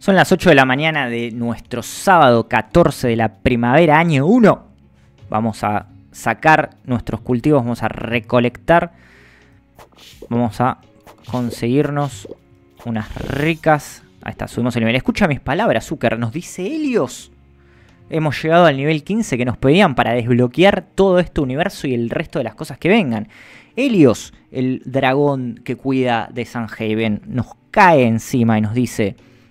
Son las 8 de la mañana de nuestro sábado 14 de la primavera, año 1. Vamos a sacar nuestros cultivos, vamos a recolectar. Vamos a conseguirnos unas ricas... Ahí está, subimos el nivel. Escucha mis palabras, Zucker. Nos dice Helios. Hemos llegado al nivel 15 que nos pedían para desbloquear todo este universo y el resto de las cosas que vengan. Helios, el dragón que cuida de Sunhaven, nos cae encima y nos dice...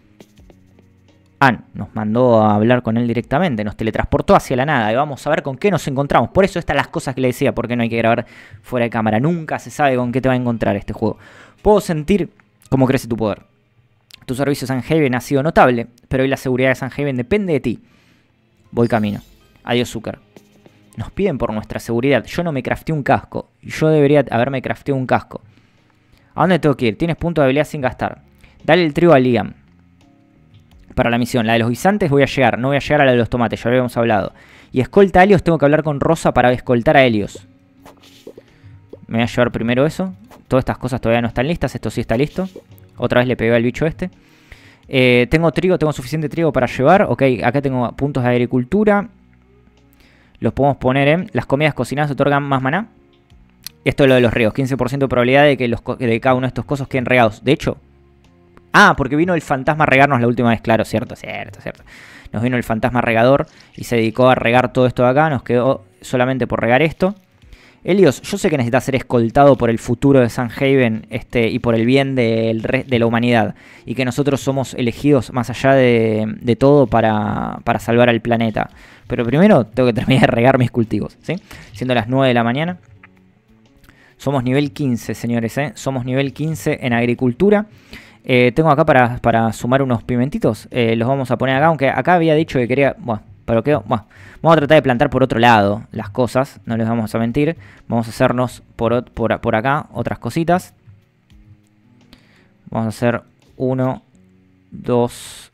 nos mandó a hablar con él directamente, nos teletransportó hacia la nada y vamos a ver con qué nos encontramos. Por eso estas las cosas que le decía, porque no hay que grabar fuera de cámara. Nunca se sabe con qué te va a encontrar este juego. Puedo sentir cómo crece tu poder. Tu servicio a Sunhaven ha sido notable, pero hoy la seguridad de Sunhaven depende de ti. Voy camino. Adiós, Zucker. Nos piden por nuestra seguridad. Yo no me crafteé un casco. Yo debería haberme crafteado un casco. ¿A dónde tengo que ir? Tienes punto de habilidad sin gastar. Dale el trigo a Liam. Para la misión. La de los guisantes voy a llegar. No voy a llegar a la de los tomates. Ya lo habíamos hablado. Y escolta a Helios. Tengo que hablar con Rosa para escoltar a Helios. Me voy a llevar primero eso. Todas estas cosas todavía no están listas. Esto sí está listo. Otra vez le pegué al bicho este. Tengo trigo. Tengo suficiente trigo para llevar. Ok, acá tengo puntos de agricultura. Los podemos poner en... Las comidas cocinadas otorgan más maná. Esto es lo de los ríos. 15% de probabilidad de que de cada uno de estos cosas queden regados. De hecho... porque vino el fantasma a regarnos la última vez. Claro, cierto. Nos vino el fantasma regador y se dedicó a regar todo esto de acá. Nos quedó solamente por regar esto. Helios, yo sé que necesitas ser escoltado por el futuro de Sunhaven y por el bien de la humanidad. Y que nosotros somos elegidos más allá de todo para salvar al planeta. Pero primero tengo que terminar de regar mis cultivos, ¿sí? Siendo las 9 de la mañana. Somos nivel 15, señores, ¿eh? Somos nivel 15 en agricultura. Tengo acá para sumar unos pimentitos. Los vamos a poner acá, aunque acá había dicho que quería... Bueno, pero quedó... Bueno, vamos a tratar de plantar por otro lado las cosas. No les vamos a mentir. Vamos a hacernos por acá otras cositas. Vamos a hacer 1, 2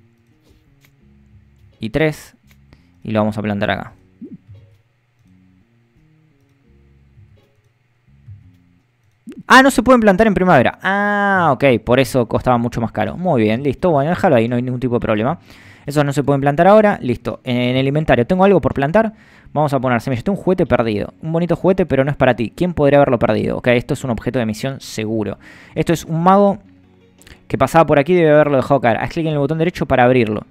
y 3. Y lo vamos a plantar acá. No se pueden plantar en primavera. Ok, por eso costaba mucho más caro. Muy bien, listo. Bueno, déjalo ahí, no hay ningún tipo de problema. Esos no se pueden plantar ahora. Listo. En el inventario, ¿tengo algo por plantar? Vamos a poner semillas. Tengo un juguete perdido. Un bonito juguete, pero no es para ti. ¿Quién podría haberlo perdido? Ok, esto es un objeto de misión seguro. Esto es un mago que pasaba por aquí y debe haberlo dejado caer. Haz clic en el botón derecho para abrirlo.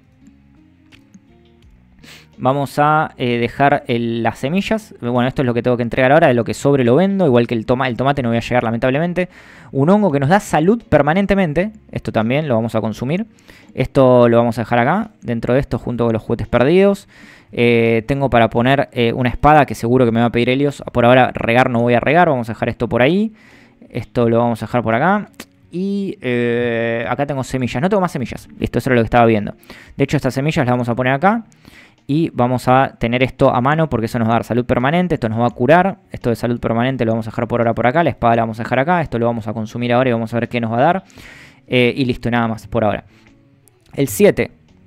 Vamos a dejar las semillas. Bueno, esto es lo que tengo que entregar ahora. De lo que sobre lo vendo. Igual que el tomate no voy a llegar lamentablemente. Un hongo que nos da salud permanentemente. Esto también lo vamos a consumir. Esto lo vamos a dejar acá. Dentro de esto junto con los juguetes perdidos. Tengo para poner una espada que seguro que me va a pedir Helios. Por ahora regar no voy a regar. Vamos a dejar esto por ahí. Esto lo vamos a dejar por acá. Y acá tengo semillas. No tengo más semillas. Listo, eso era lo que estaba viendo. De hecho estas semillas las vamos a poner acá. Y vamos a tener esto a mano porque eso nos va a dar salud permanente. Esto nos va a curar. Esto de salud permanente lo vamos a dejar por ahora por acá. La espada la vamos a dejar acá. Esto lo vamos a consumir ahora y vamos a ver qué nos va a dar. Y listo, nada más por ahora. El 7.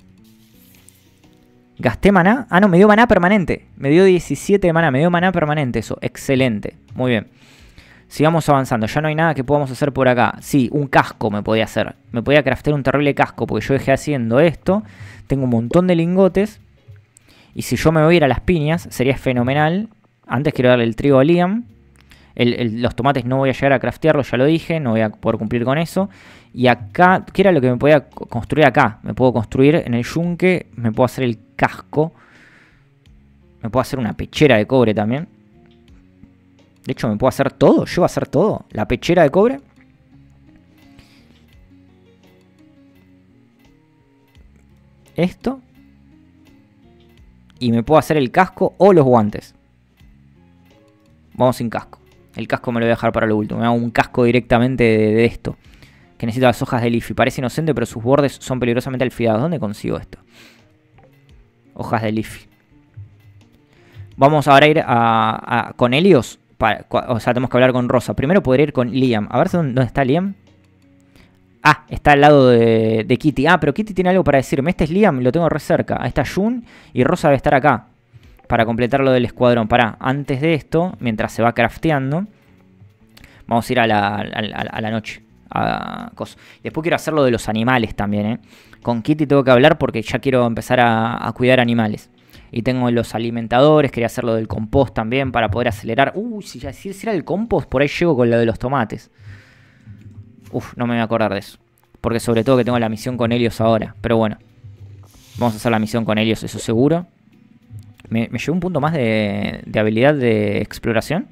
¿Gasté maná? No, me dio maná permanente. Me dio 17 de maná. Me dio maná permanente eso. Excelente. Muy bien. Sigamos avanzando. Ya no hay nada que podamos hacer por acá. Sí, un casco me podía hacer. Me podía craftear un terrible casco porque yo dejé haciendo esto. Tengo un montón de lingotes. Y si yo me voy a ir a las piñas, sería fenomenal. Antes quiero darle el trigo a Liam. Los tomates no voy a llegar a craftearlos, ya lo dije. No voy a poder cumplir con eso. Y acá, ¿qué era lo que me podía construir acá? Me puedo construir en el yunque. Me puedo hacer el casco. Me puedo hacer una pechera de cobre también. De hecho, me puedo hacer todo. Yo voy a hacer todo. La pechera de cobre. Esto. Y me puedo hacer el casco o los guantes. Vamos sin casco. El casco me lo voy a dejar para lo último. Me hago un casco directamente de esto. Que necesito las hojas de Leafy. Parece inocente, pero sus bordes son peligrosamente alfilados. ¿Dónde consigo esto? Hojas de Leafy. Vamos ahora a ir con Helios. O sea, tenemos que hablar con Rosa. Primero podría ir con Liam. A ver dónde está Liam. Está al lado de Kitty. Pero Kitty tiene algo para decirme. Este es Liam, lo tengo re cerca. Ahí está Jun y Rosa debe estar acá. Para completar lo del escuadrón. Antes de esto, mientras se va crafteando, vamos a ir a la noche. Después quiero hacer lo de los animales también, Con Kitty tengo que hablar porque ya quiero empezar a cuidar animales. Y tengo los alimentadores, quería hacer lo del compost también para poder acelerar. Si ya hiciera el compost, por ahí llego con lo de los tomates. No me voy a acordar de eso. Porque sobre todo que tengo la misión con Helios ahora. Pero bueno, vamos a hacer la misión con Helios, eso seguro. Me llevo un punto más de habilidad de exploración.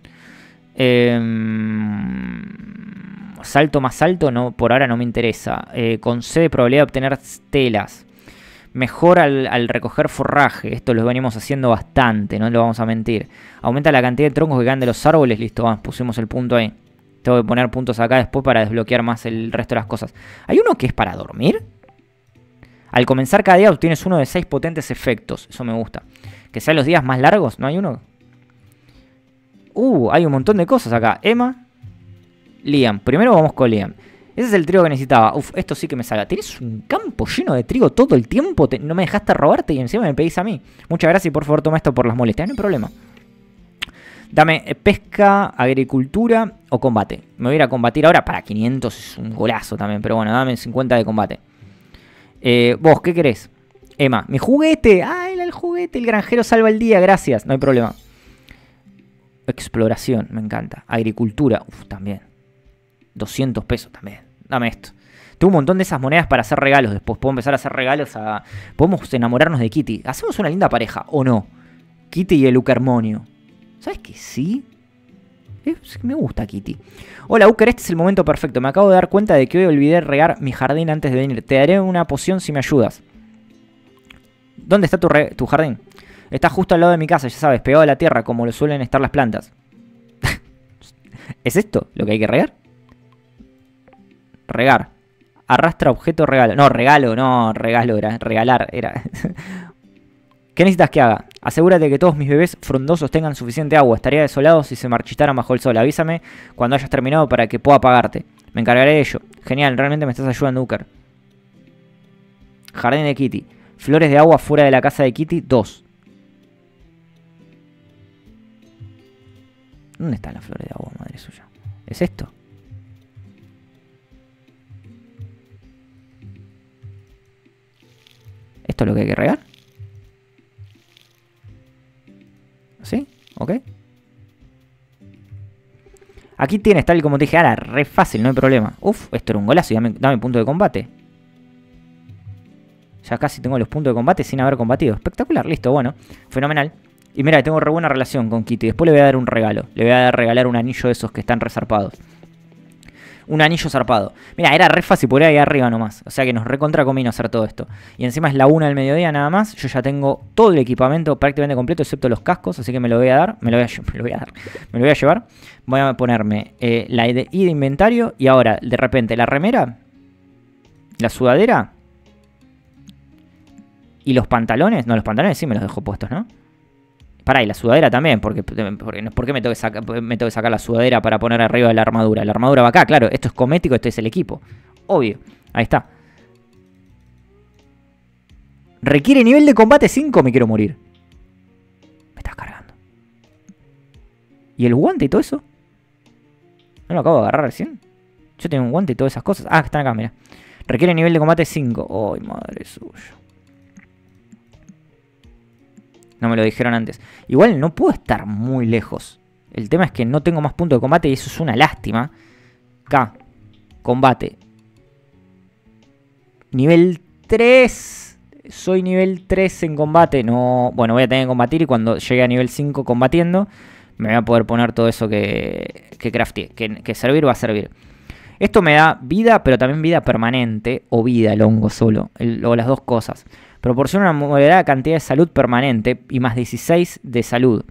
Salto más alto, no, por ahora no me interesa. Concede probabilidad de obtener telas. Mejora al recoger forraje. Esto lo venimos haciendo bastante, no lo vamos a mentir. Aumenta la cantidad de troncos que caen de los árboles. Listo, pusimos el punto ahí. Tengo que poner puntos acá después para desbloquear más el resto de las cosas. ¿Hay uno que es para dormir? Al comenzar cada día obtienes uno de 6 potentes efectos. Eso me gusta. Que sean los días más largos, ¿no hay uno? Hay un montón de cosas acá. Emma, Liam. Primero vamos con Liam. Ese es el trigo que necesitaba. Esto sí que me salga. Tienes un campo lleno de trigo todo el tiempo. No me dejaste robarte y encima me pedís a mí. Muchas gracias y por favor toma esto por las molestias. No hay problema. Dame pesca, agricultura o combate. Me voy a ir a combatir ahora. Para 500 es un golazo también. Pero bueno, dame 50 de combate. Vos, ¿qué querés? Emma, mi juguete. El juguete. El granjero salva el día. Gracias. No hay problema. Exploración. Me encanta. Agricultura. También. 200 pesos también. Dame esto. Tengo un montón de esas monedas para hacer regalos. Después puedo empezar a hacer regalos a... Podemos enamorarnos de Kitty. Hacemos una linda pareja, ¿o no? Kitty y el Uckermonio. ¿Sabes que sí? Me gusta Kitty. Hola, Ucker, este es el momento perfecto. Me acabo de dar cuenta de que hoy olvidé regar mi jardín antes de venir. Te daré una poción si me ayudas. ¿Dónde está tu jardín? Está justo al lado de mi casa, ya sabes, pegado a la tierra, como lo suelen estar las plantas. ¿Es esto lo que hay que regar? Regar. Arrastra objeto regalo. No, regalo era. Regalar era. ¿Qué necesitas que haga? Asegúrate que todos mis bebés frondosos tengan suficiente agua. Estaría desolado si se marchitaran bajo el sol. Avísame cuando hayas terminado para que pueda pagarte. Me encargaré de ello. Genial, realmente me estás ayudando, Ucker. Jardín de Kitty. Flores de agua fuera de la casa de Kitty, 2. ¿Dónde están las flores de agua, madre suya? ¿Es esto? ¿Esto es lo que hay que regar? ¿Sí? ¿Ok? Aquí tienes, tal y como te dije, ahora, re fácil, no hay problema. Esto era un golazo y dame punto de combate. Ya casi tengo los puntos de combate sin haber combatido. Espectacular, listo, bueno, fenomenal. Y mira, tengo re buena relación con Kitty. Después le voy a dar un regalo. Le voy a regalar un anillo de esos que están resarpados. Un anillo zarpado. Mira, era re fácil, por ahí arriba nomás. O sea que nos recontra convino hacer todo esto. Y encima es la 1 del mediodía nada más. Yo ya tengo todo el equipamiento prácticamente completo, excepto los cascos. Así que me lo voy a dar. Me lo voy a llevar. Voy a ponerme la ID de inventario. Y ahora, de repente, la remera, la sudadera y los pantalones. No, los pantalones sí me los dejo puestos, ¿no? Pará, y la sudadera también, ¿por qué me tengo que sacar la sudadera para poner arriba de la armadura? La armadura va acá, claro, esto es cosmético, esto es el equipo. Obvio, ahí está. Requiere nivel de combate 5, me quiero morir. Me estás cargando. ¿Y el guante y todo eso? ¿No lo acabo de agarrar recién? Yo tengo un guante y todas esas cosas. Ah, están acá, mira. Requiere nivel de combate 5. ¡Ay, madre suya! No me lo dijeron antes. Igual no puedo estar muy lejos. El tema es que no tengo más puntos de combate y eso es una lástima. K. Combate. Nivel 3. Soy nivel 3 en combate. No. Bueno, voy a tener que combatir y cuando llegue a nivel 5 combatiendo, me voy a poder poner todo eso que crafteé. Que servir va a servir. Esto me da vida, pero también vida permanente. O vida, el hongo solo. O las dos cosas. Proporciona una moderada cantidad de salud permanente y más 16 de salud.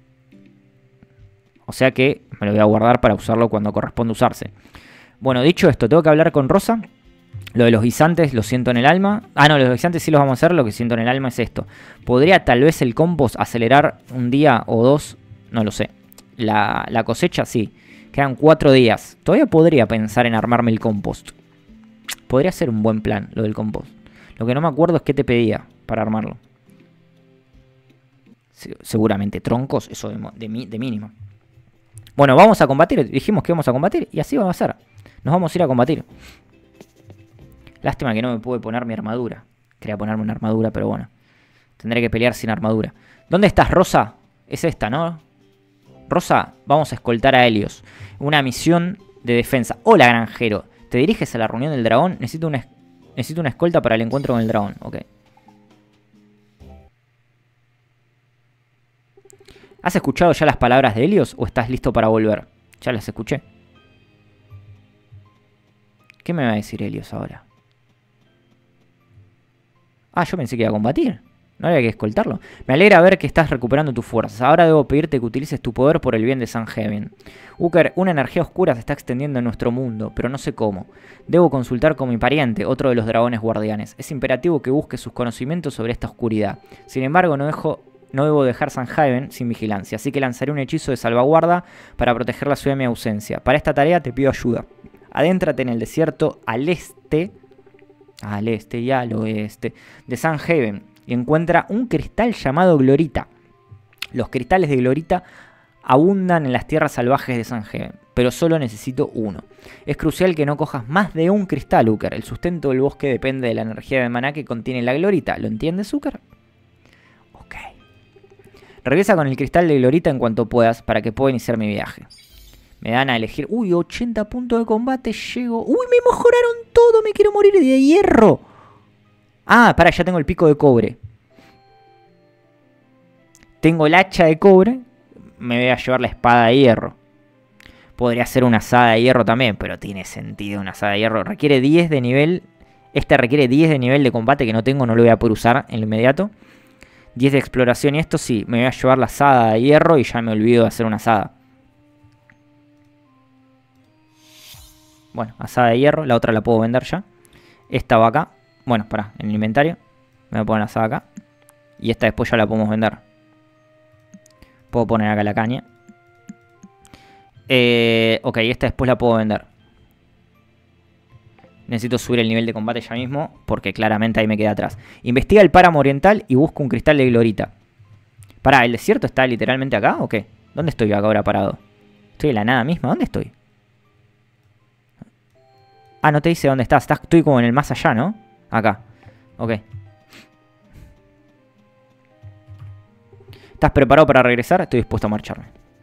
O sea que me lo voy a guardar para usarlo cuando corresponde usarse. Bueno, dicho esto, tengo que hablar con Rosa. Lo de los guisantes lo siento en el alma. Ah, no, los guisantes sí los vamos a hacer. Lo que siento en el alma es esto. ¿Podría tal vez el compost acelerar un día o dos? No lo sé. La cosecha sí. Quedan 4 días. Todavía podría pensar en armarme el compost. Podría ser un buen plan lo del compost. Lo que no me acuerdo es qué te pedía para armarlo. Seguramente troncos, eso de mínimo. Bueno, vamos a combatir. Dijimos que íbamos a combatir y así vamos a hacer. Nos vamos a ir a combatir. Lástima que no me pude poner mi armadura. Quería ponerme una armadura, pero bueno. Tendré que pelear sin armadura. ¿Dónde estás, Rosa? Es esta, ¿no? Rosa, vamos a escoltar a Helios. Una misión de defensa. Hola, granjero. ¿Te diriges a la reunión del dragón? Necesito una escolta para el encuentro con el dragón. Ok. ¿Has escuchado ya las palabras de Helios o estás listo para volver? Ya las escuché. ¿Qué me va a decir Helios ahora? Ah, yo pensé que iba a combatir. No había que escoltarlo. Me alegra ver que estás recuperando tus fuerzas. Ahora debo pedirte que utilices tu poder por el bien de Sanhaven. Uker, una energía oscura se está extendiendo en nuestro mundo, pero no sé cómo. Debo consultar con mi pariente, otro de los dragones guardianes. Es imperativo que busque sus conocimientos sobre esta oscuridad. Sin embargo, no debo dejar Sanhaven sin vigilancia, así que lanzaré un hechizo de salvaguarda para proteger la ciudad de mi ausencia. Para esta tarea te pido ayuda. Adéntrate en el desierto al este y al oeste de Sanhaven y encuentra un cristal llamado Glorita. Los cristales de Glorita abundan en las tierras salvajes de Sanhaven, pero solo necesito uno. Es crucial que no cojas más de un cristal, Uker. El sustento del bosque depende de la energía de maná que contiene la Glorita. ¿Lo entiendes, Uker? Ok. Regresa con el cristal de Glorita en cuanto puedas para que pueda iniciar mi viaje. Me dan a elegir... Uy, 80 puntos de combate, llego... Uy, me mejoraron todo, me quiero morir de hierro. Ah, pará, ya tengo el pico de cobre. Tengo el hacha de cobre. Me voy a llevar la espada de hierro. Podría ser una asada de hierro también, pero tiene sentido una asada de hierro. Requiere 10 de nivel. Este requiere 10 de nivel de combate que no tengo, no lo voy a poder usar en lo inmediato. 10 de exploración y esto sí, me voy a llevar la asada de hierro y ya me olvido de hacer una asada. Bueno, asada de hierro, la otra la puedo vender ya. Esta va acá. Bueno, pará, en el inventario. Me voy a poner la asada acá. Y esta después ya la podemos vender. Puedo poner acá la caña. Ok, esta después la puedo vender. Necesito subir el nivel de combate ya mismo, porque claramente ahí me queda atrás. Investiga el páramo oriental y busca un cristal de Glorita. Pará, ¿el desierto está literalmente acá o qué? ¿Dónde estoy acá ahora parado? Estoy en la nada misma, ¿dónde estoy? Ah, no te dice dónde estás. Estoy como en el más allá, ¿no? Acá. Ok. ¿Estás preparado para regresar? Estoy dispuesto a marcharme.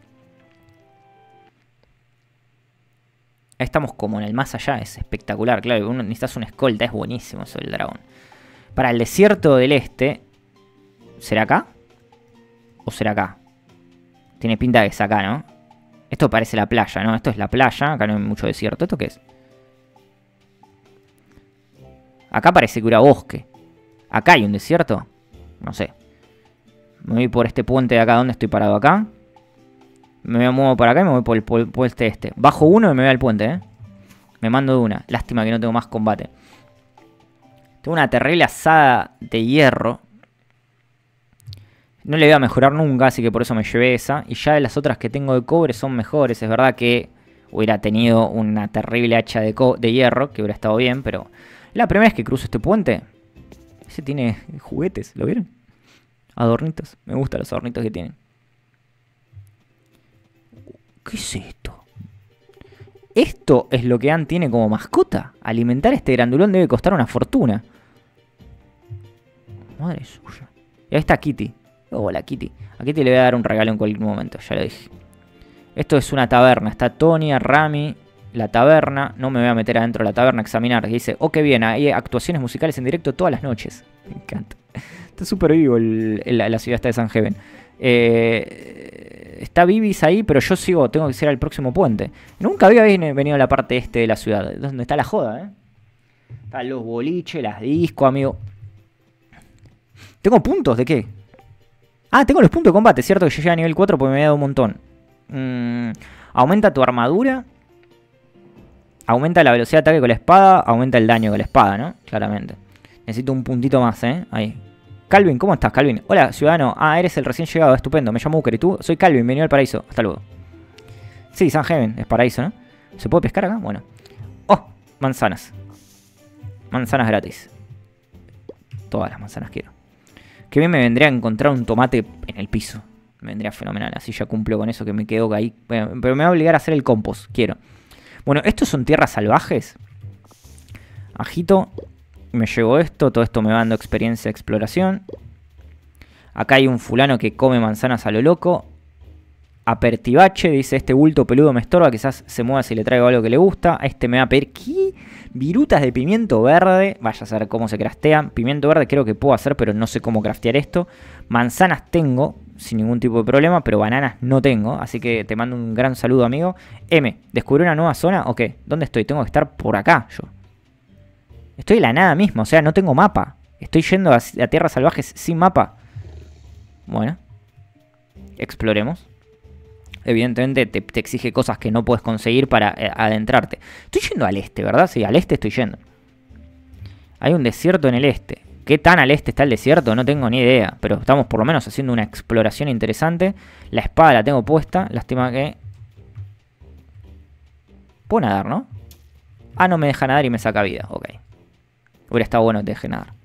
Ahí estamos como en el más allá. Es espectacular. Claro, necesitas una escolta. Es buenísimo eso del dragón. Para el desierto del este. ¿Será acá? ¿O será acá? Tiene pinta de que es acá, ¿no? Esto parece la playa, ¿no? Esto es la playa. Acá no hay mucho desierto. ¿Esto qué es? Acá parece que era bosque. ¿Acá hay un desierto? No sé. Me voy por este puente de acá. ¿Dónde estoy parado? Acá. Me muevo para acá y me voy por el puente este. Bajo uno y me voy al puente, ¿eh? Me mando de una. Lástima que no tengo más combate. Tengo una terrible asada de hierro. No le voy a mejorar nunca, así que por eso me llevé esa. Y ya las otras que tengo de cobre son mejores. Es verdad que hubiera tenido una terrible hacha de hierro, que hubiera estado bien, pero... La primera vez que cruzo este puente, ese tiene juguetes, ¿lo vieron? Adornitos, me gustan los adornitos que tienen. ¿Qué es esto? Esto es lo que Ann tiene como mascota. Alimentar este grandulón debe costar una fortuna. Madre suya. Y ahí está Kitty. Hola Kitty. A Kitty le voy a dar un regalo en cualquier momento, ya lo dije. Esto es una taberna, está Tonya, Rami... La taberna, no me voy a meter adentro de la taberna a examinar. Dice, oh, qué bien, hay actuaciones musicales en directo todas las noches. Me encanta. Está súper vivo la ciudad esta de Sanhaven. Está Vivis ahí, pero yo tengo que ir al próximo puente. Nunca había venido a la parte este de la ciudad, donde está la joda, ¿eh? Están los boliches, las discos, amigo. ¿Tengo puntos de qué? Ah, tengo los puntos de combate, cierto que yo llegué a nivel 4 porque me había dado un montón. Aumenta tu armadura. Aumenta la velocidad de ataque con la espada, aumenta el daño con la espada, ¿no? Claramente. Necesito un puntito más, ¿eh? Ahí. Calvin, ¿cómo estás, Calvin? Hola, ciudadano. Ah, eres el recién llegado, estupendo. Me llamo Uker, ¿y tú? Soy Calvin, venido al paraíso. Hasta luego. Sí, Sanhaven, es paraíso, ¿no? ¿Se puede pescar acá? Bueno. Oh, manzanas. Manzanas gratis. Todas las manzanas quiero. Qué bien me vendría a encontrar un tomate en el piso. Me vendría fenomenal, así ya cumplo con eso que me quedo ahí. Bueno, pero me va a obligar a hacer el compost, quiero. Bueno, ¿estos son tierras salvajes? Agito. Me llevo esto. Todo esto me va dando experiencia de exploración. Acá hay un fulano que come manzanas a lo loco. Apertibache, dice, este bulto peludo me estorba, quizás se mueva si le traigo algo que le gusta. A este me va a pedir, ¿qué? Virutas de pimiento verde, vaya a saber cómo se craftean. Pimiento verde creo que puedo hacer, pero no sé cómo craftear esto. Manzanas tengo, sin ningún tipo de problema, pero bananas no tengo. Así que te mando un gran saludo, amigo. M, ¿descubrí una nueva zona o qué? ¿Dónde estoy? Tengo que estar por acá, yo. Estoy en la nada misma, o sea, no tengo mapa. Estoy yendo a tierras salvajes sin mapa. Bueno, exploremos. Evidentemente te exige cosas que no puedes conseguir para adentrarte. Estoy yendo al este, ¿verdad? Sí, al este estoy yendo. Hay un desierto en el este. ¿Qué tan al este está el desierto? No tengo ni idea. Pero estamos por lo menos haciendo una exploración interesante. La espada la tengo puesta. Lástima que... Puedo nadar, ¿no? Ah, no me deja nadar y me saca vida. Ok. Hubiera estado bueno que te deje nadar.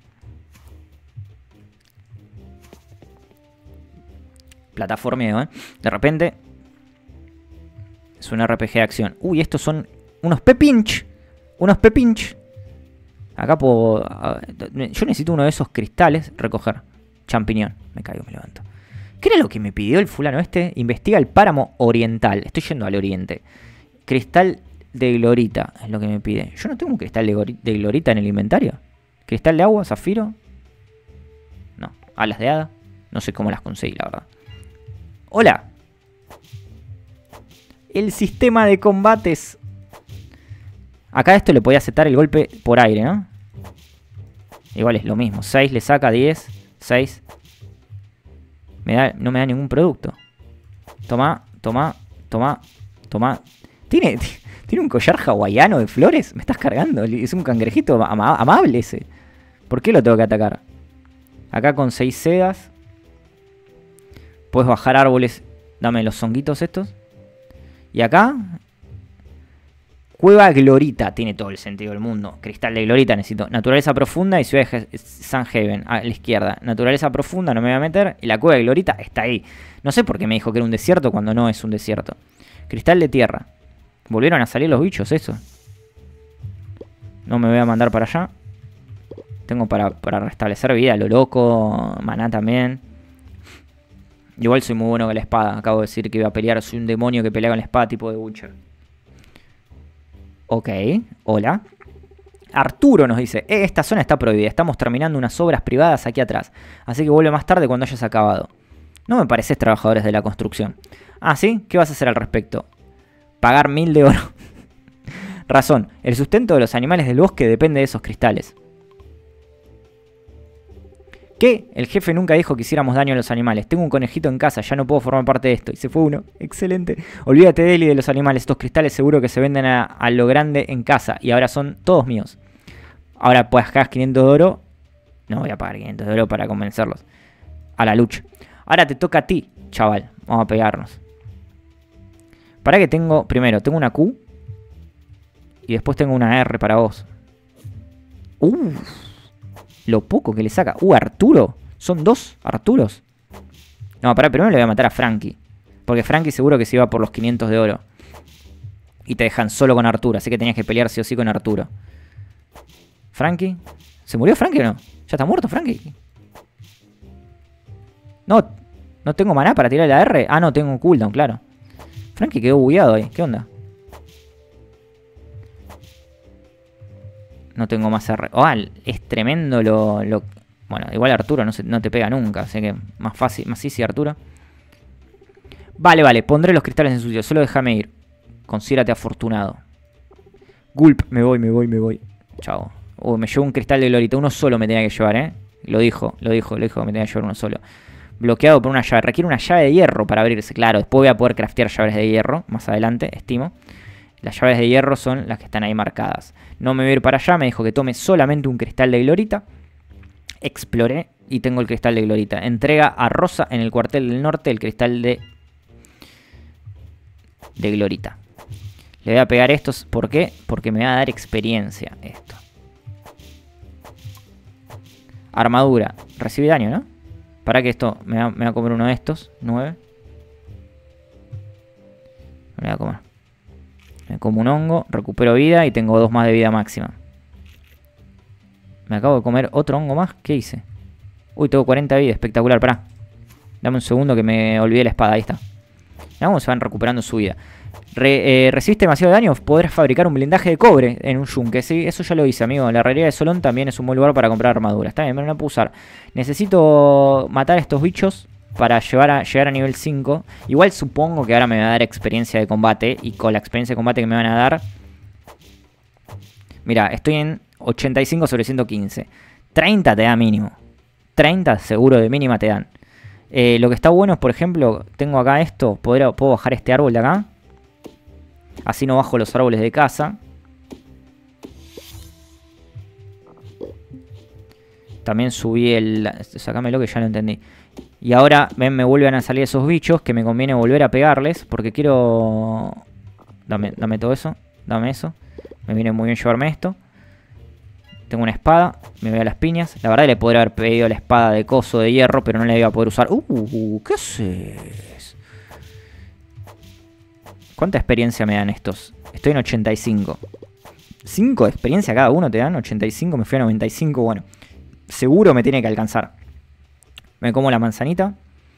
Plataformeo, ¿eh? De repente... Es un RPG de acción. Uy, estos son unos pepinch. Unos pepinch. Acá puedo... Yo necesito uno de esos cristales. Recoger. Champiñón. Me caigo, me levanto. ¿Qué era lo que me pidió el fulano este? Investiga el páramo oriental. Estoy yendo al oriente. Cristal de glorita es lo que me pide. Yo no tengo un cristal de glorita en el inventario. Cristal de agua, zafiro. No. Alas de hada. No sé cómo las conseguí, la verdad. Hola. El sistema de combates. Acá a esto le podía aceptar el golpe por aire, ¿no? Igual es lo mismo. 6 le saca 10. 6. No me da ningún producto. Toma, toma, toma, toma. ¿Tiene un collar hawaiano de flores? ¿Me estás cargando? Es un cangrejito amable ese. ¿Por qué lo tengo que atacar? Acá con 6 sedas. Puedes bajar árboles. Dame los honguitos estos. Y acá, Cueva Glorita, tiene todo el sentido del mundo. Cristal de Glorita necesito. Naturaleza profunda y Ciudad de Sanhaven, a la izquierda. Naturaleza profunda, no me voy a meter. Y la Cueva de Glorita está ahí. No sé por qué me dijo que era un desierto cuando no es un desierto. Cristal de tierra. Volvieron a salir los bichos, eso. No me voy a mandar para allá. Tengo para restablecer vida, lo loco. Maná también. Igual soy muy bueno con la espada. Acabo de decir que iba a pelear. Soy un demonio que pelea con la espada tipo de Witcher. Ok, hola. Arturo nos dice, esta zona está prohibida. Estamos terminando unas obras privadas aquí atrás. Así que vuelve más tarde cuando hayas acabado. No me pareces trabajadores de la construcción. Ah, ¿sí? ¿Qué vas a hacer al respecto? Pagar 1000 de oro. Razón, el sustento de los animales del bosque depende de esos cristales. ¿Qué? El jefe nunca dijo que hiciéramos daño a los animales. Tengo un conejito en casa, ya no puedo formar parte de esto. Y se fue uno. Excelente. Olvídate de él y de los animales. Estos cristales seguro que se venden a lo grande en casa. Y ahora son todos míos. Ahora pues pagas 500 de oro. No voy a pagar 500 de oro para convencerlos. A la lucha. Ahora te toca a ti, chaval. Vamos a pegarnos. Para que tengo... Primero, tengo una Q. Y después tengo una R para vos. Lo poco que le saca. Arturo. Son 2 Arturos. No, pará, primero le voy a matar a Frankie. Porque Frankie seguro que se iba por los 500 de oro. Y te dejan solo con Arturo. Así que tenías que pelear sí o sí con Arturo. Frankie. ¿Se murió Frankie o no? ¿Ya está muerto Frankie? No tengo maná para tirar la R. Ah, no, tengo un cooldown, claro. Frankie quedó bugueado ahí. ¿Qué onda? No tengo más R. Es tremendo lo... Bueno, igual Arturo no te pega nunca. Así que más fácil, más easy Arturo. Vale. Pondré los cristales en su sitio. Solo déjame ir. Considérate afortunado. Gulp. Me voy. Chao. Me llevo un cristal de glorita. Uno solo me tenía que llevar, ¿eh? Lo dijo que me tenía que llevar uno solo. Bloqueado por una llave. Requiere una llave de hierro para abrirse. Claro, después voy a poder craftear llaves de hierro. Más adelante, estimo. Las llaves de hierro son las que están ahí marcadas. No me voy a ir para allá. Me dijo que tome solamente un cristal de glorita. Exploré y tengo el cristal de glorita. Entrega a Rosa en el cuartel del norte el cristal de glorita. Le voy a pegar estos. ¿Por qué? Porque me va a dar experiencia esto. Armadura. Recibe daño, ¿no? Para que esto me va a comer uno de estos. 9. Me voy a comer. Me como un hongo, recupero vida y tengo 2 más de vida máxima. Me acabo de comer otro hongo más. ¿Qué hice? Uy, tengo 40 vidas. Espectacular, pará. Dame un segundo que me olvidé la espada. Ahí está. Vamos, se van recuperando su vida. Resiste demasiado daño. Podrás fabricar un blindaje de cobre en un yunque. Sí, eso ya lo hice, amigo. La herrería de Solón también es un buen lugar para comprar armaduras. Está bien, pero no puedo usar. Necesito matar a estos bichos para llegar a nivel 5. Igual supongo que ahora me va a dar experiencia de combate. Y con la experiencia de combate que me van a dar... Mira, estoy en 85 sobre 115. 30 te da mínimo. 30 seguro de mínima te dan. Lo que está bueno es, por ejemplo, tengo acá esto. Puedo bajar este árbol de acá. Así no bajo los árboles de casa. También subí el... Sácamelo que ya lo entendí. Y ahora, ven, me vuelven a salir esos bichos que me conviene volver a pegarles. Porque quiero... Dame todo eso. Dame eso. Me viene muy bien llevarme esto. Tengo una espada. Me voy a las piñas. La verdad le podría haber pedido la espada de coso de hierro, pero no la iba a poder usar. ¿Qué haces? ¿Cuánta experiencia me dan estos? Estoy en 85. 5 de experiencia cada uno te dan. 85, me fui a 95. Bueno, seguro me tiene que alcanzar. Me como la manzanita.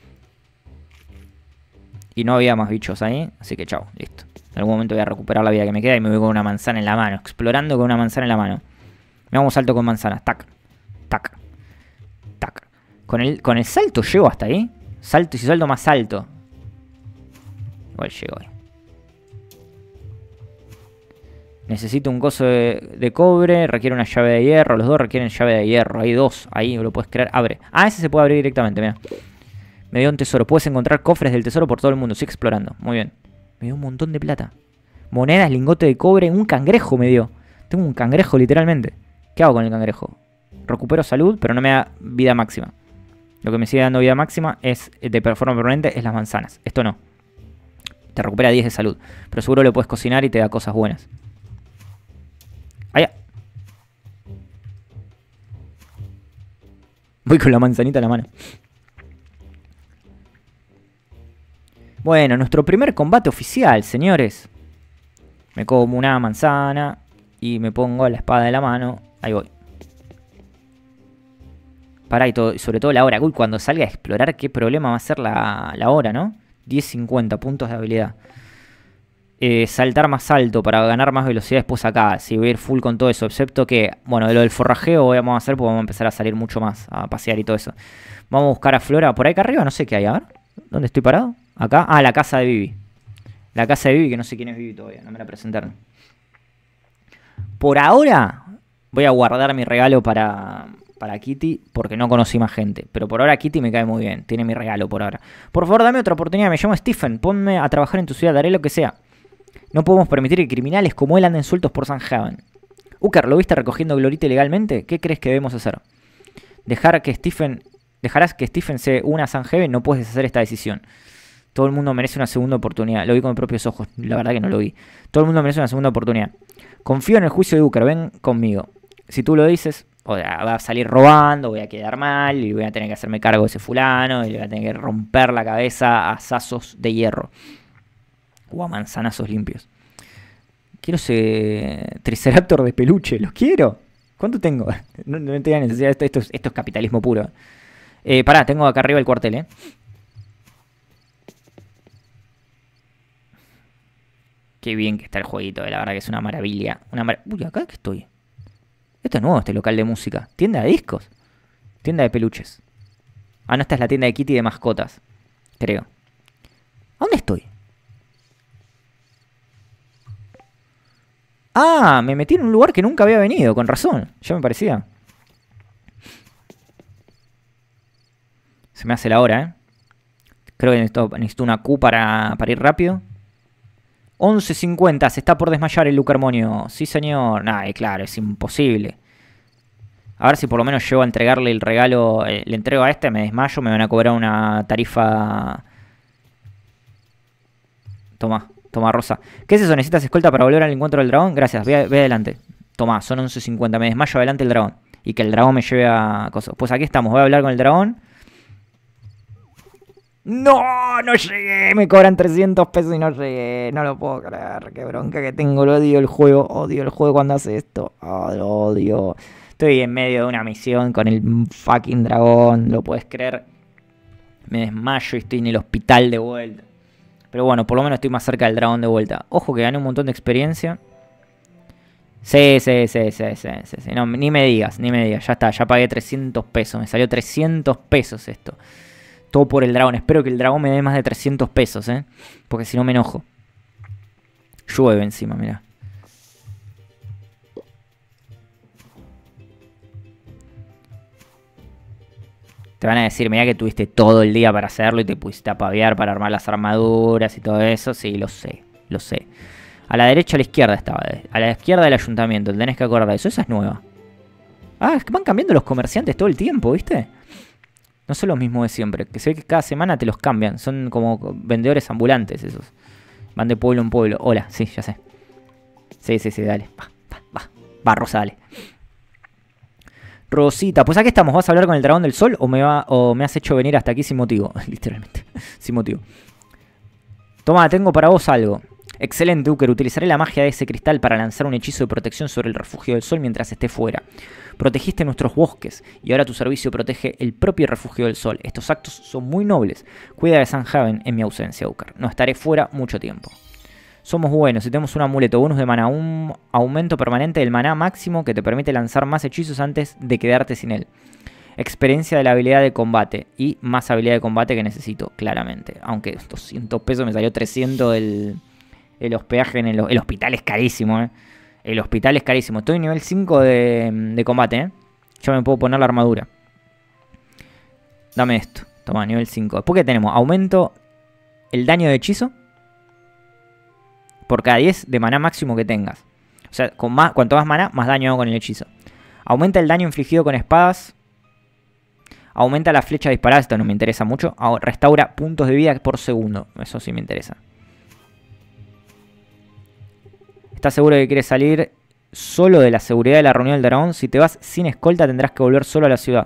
Y no había más bichos ahí. Así que chao, listo. En algún momento voy a recuperar la vida que me queda y me voy con una manzana en la mano. Explorando con una manzana en la mano. Me hago un salto con manzanas. Tac, tac, tac. Con el salto llego hasta ahí. Salto y si salto más alto. Igual llego ahí. Necesito un coso de cobre. Requiere una llave de hierro. Los dos requieren llave de hierro. Hay dos. Ahí lo puedes crear. Abre. Ah, ese se puede abrir directamente. Mira. Me dio un tesoro. Puedes encontrar cofres del tesoro por todo el mundo. Sigue explorando. Muy bien. Me dio un montón de plata. Monedas, lingote de cobre. Un cangrejo me dio. Tengo un cangrejo literalmente. ¿Qué hago con el cangrejo? Recupero salud, pero no me da vida máxima. Lo que me sigue dando vida máxima es de forma permanente es las manzanas. Esto no. Te recupera 10 de salud. Pero seguro lo puedes cocinar y te da cosas buenas. ¡Allá! Voy con la manzanita en la mano. Bueno, nuestro primer combate oficial, señores. Me como una manzana y me pongo la espada de la mano. Ahí voy. Pará, y sobre todo la hora. Uy, cuando salga a explorar, qué problema va a ser la hora, ¿no? 10.50 puntos de habilidad. Saltar más alto para ganar más velocidad después acá. Si voy a ir full con todo eso. Excepto que, bueno, de lo del forrajeo vamos a hacer porque vamos a empezar a salir mucho más. A pasear y todo eso. Vamos a buscar a Flora. Por ahí acá arriba no sé qué hay. A ver. ¿Dónde estoy parado? Acá. Ah, la casa de Vivi. La casa de Vivi, que no sé quién es Vivi todavía. No me la presentaron. Por ahora voy a guardar mi regalo para Kitty porque no conocí más gente. Pero por ahora Kitty me cae muy bien. Tiene mi regalo por ahora. Por favor, dame otra oportunidad. Me llamo Stephen. Ponme a trabajar en tu ciudad. Haré lo que sea. No podemos permitir que criminales como él anden sueltos por San Haven. Uker, ¿lo viste recogiendo glorita ilegalmente? ¿Qué crees que debemos hacer? ¿Dejarás que Stephen se una a San Haven? No puedes deshacer esta decisión. Todo el mundo merece una segunda oportunidad. Lo vi con mis propios ojos. La verdad que no lo vi. Todo el mundo merece una segunda oportunidad. Confío en el juicio de Uker. Ven conmigo. Si tú lo dices, va a salir robando, voy a quedar mal y voy a tener que hacerme cargo de ese fulano y le voy a tener que romper la cabeza a azazos de hierro. O a manzanazos limpios. Quiero ese Triceraptor de peluche. ¿Los quiero? ¿Cuánto tengo? No tenía necesidad. Esto es capitalismo puro. Pará, tengo acá arriba el cuartel, Qué bien que está el jueguito, la verdad que es una maravilla. Uy, ¿acá que estoy? Esto es nuevo, este local de música. Tienda de discos. Tienda de peluches. Ah, no, esta es la tienda de Kitty de mascotas. Creo. ¿A dónde estoy? Ah, me metí en un lugar que nunca había venido, con razón. Ya me parecía. Se me hace la hora, Creo que necesito una Q para ir rápido. 11.50, se está por desmayar el Lucarmonio. Sí, señor. Nah, claro, es imposible. A ver si por lo menos llego a entregarle el regalo. Le entrego a este, me desmayo, me van a cobrar una tarifa. Toma, Rosa. ¿Qué es eso? ¿Necesitas escolta para volver al encuentro del dragón? Gracias, ve adelante. Toma, son 11.50, me desmayo adelante el dragón. Y que el dragón me lleve a cosas. Pues aquí estamos, voy a hablar con el dragón. ¡No! ¡No llegué! Me cobran 300 pesos y no llegué. No lo puedo creer. Qué bronca que tengo. Lo odio el juego. Odio el juego cuando hace esto. Oh, lo odio. Estoy en medio de una misión con el fucking dragón, ¿lo puedes creer? Me desmayo y estoy en el hospital de vuelta. Pero bueno, por lo menos estoy más cerca del dragón de vuelta. Ojo que gané un montón de experiencia. Sí. No, ni me digas. Ya está, ya pagué 300 pesos. Me salió 300 pesos esto. Todo por el dragón. Espero que el dragón me dé más de 300 pesos, porque si no me enojo. Llueve encima, mirá. Te van a decir, mirá que tuviste todo el día para hacerlo y te pusiste a paviar para armar las armaduras y todo eso. Sí, lo sé. A la derecha o a la izquierda estaba. A la izquierda del ayuntamiento, tenés que acordar de eso. Esa es nueva. Ah, es que van cambiando los comerciantes todo el tiempo, ¿viste? No son los mismos de siempre. Que se ve que cada semana te los cambian. Son como vendedores ambulantes esos. Van de pueblo en pueblo. Hola, sí, ya sé. Sí, dale. Va, Rosa, dale. Rosita, pues aquí estamos. ¿Vas a hablar con el dragón del sol o me has hecho venir hasta aquí sin motivo? Literalmente, sin motivo. Toma, tengo para vos algo. Excelente, Uker. Utilizaré la magia de ese cristal para lanzar un hechizo de protección sobre el refugio del sol mientras esté fuera. Protegiste nuestros bosques y ahora tu servicio protege el propio refugio del sol. Estos actos son muy nobles. Cuida de Sanhaven en mi ausencia, Uker. No estaré fuera mucho tiempo. Somos buenos y tenemos un amuleto, bonus de maná, un aumento permanente del maná máximo que te permite lanzar más hechizos antes de quedarte sin él. Experiencia de la habilidad de combate y más habilidad de combate que necesito, claramente. Aunque 200 pesos me salió 300 el hospedaje en el hospital es carísimo, El hospital es carísimo. Estoy en nivel 5 de combate, Ya me puedo poner la armadura. Dame esto. Toma, nivel 5. Después que tenemos aumento el daño de hechizo por cada 10 de maná máximo que tengas. O sea, cuanto más maná, más daño hago con el hechizo. Aumenta el daño infligido con espadas. Aumenta la flecha disparada. Esto no me interesa mucho. Restaura puntos de vida por segundo. Eso sí me interesa. ¿Estás seguro de que quieres salir solo de la seguridad de la reunión del dragón? Si te vas sin escolta tendrás que volver solo a la ciudad.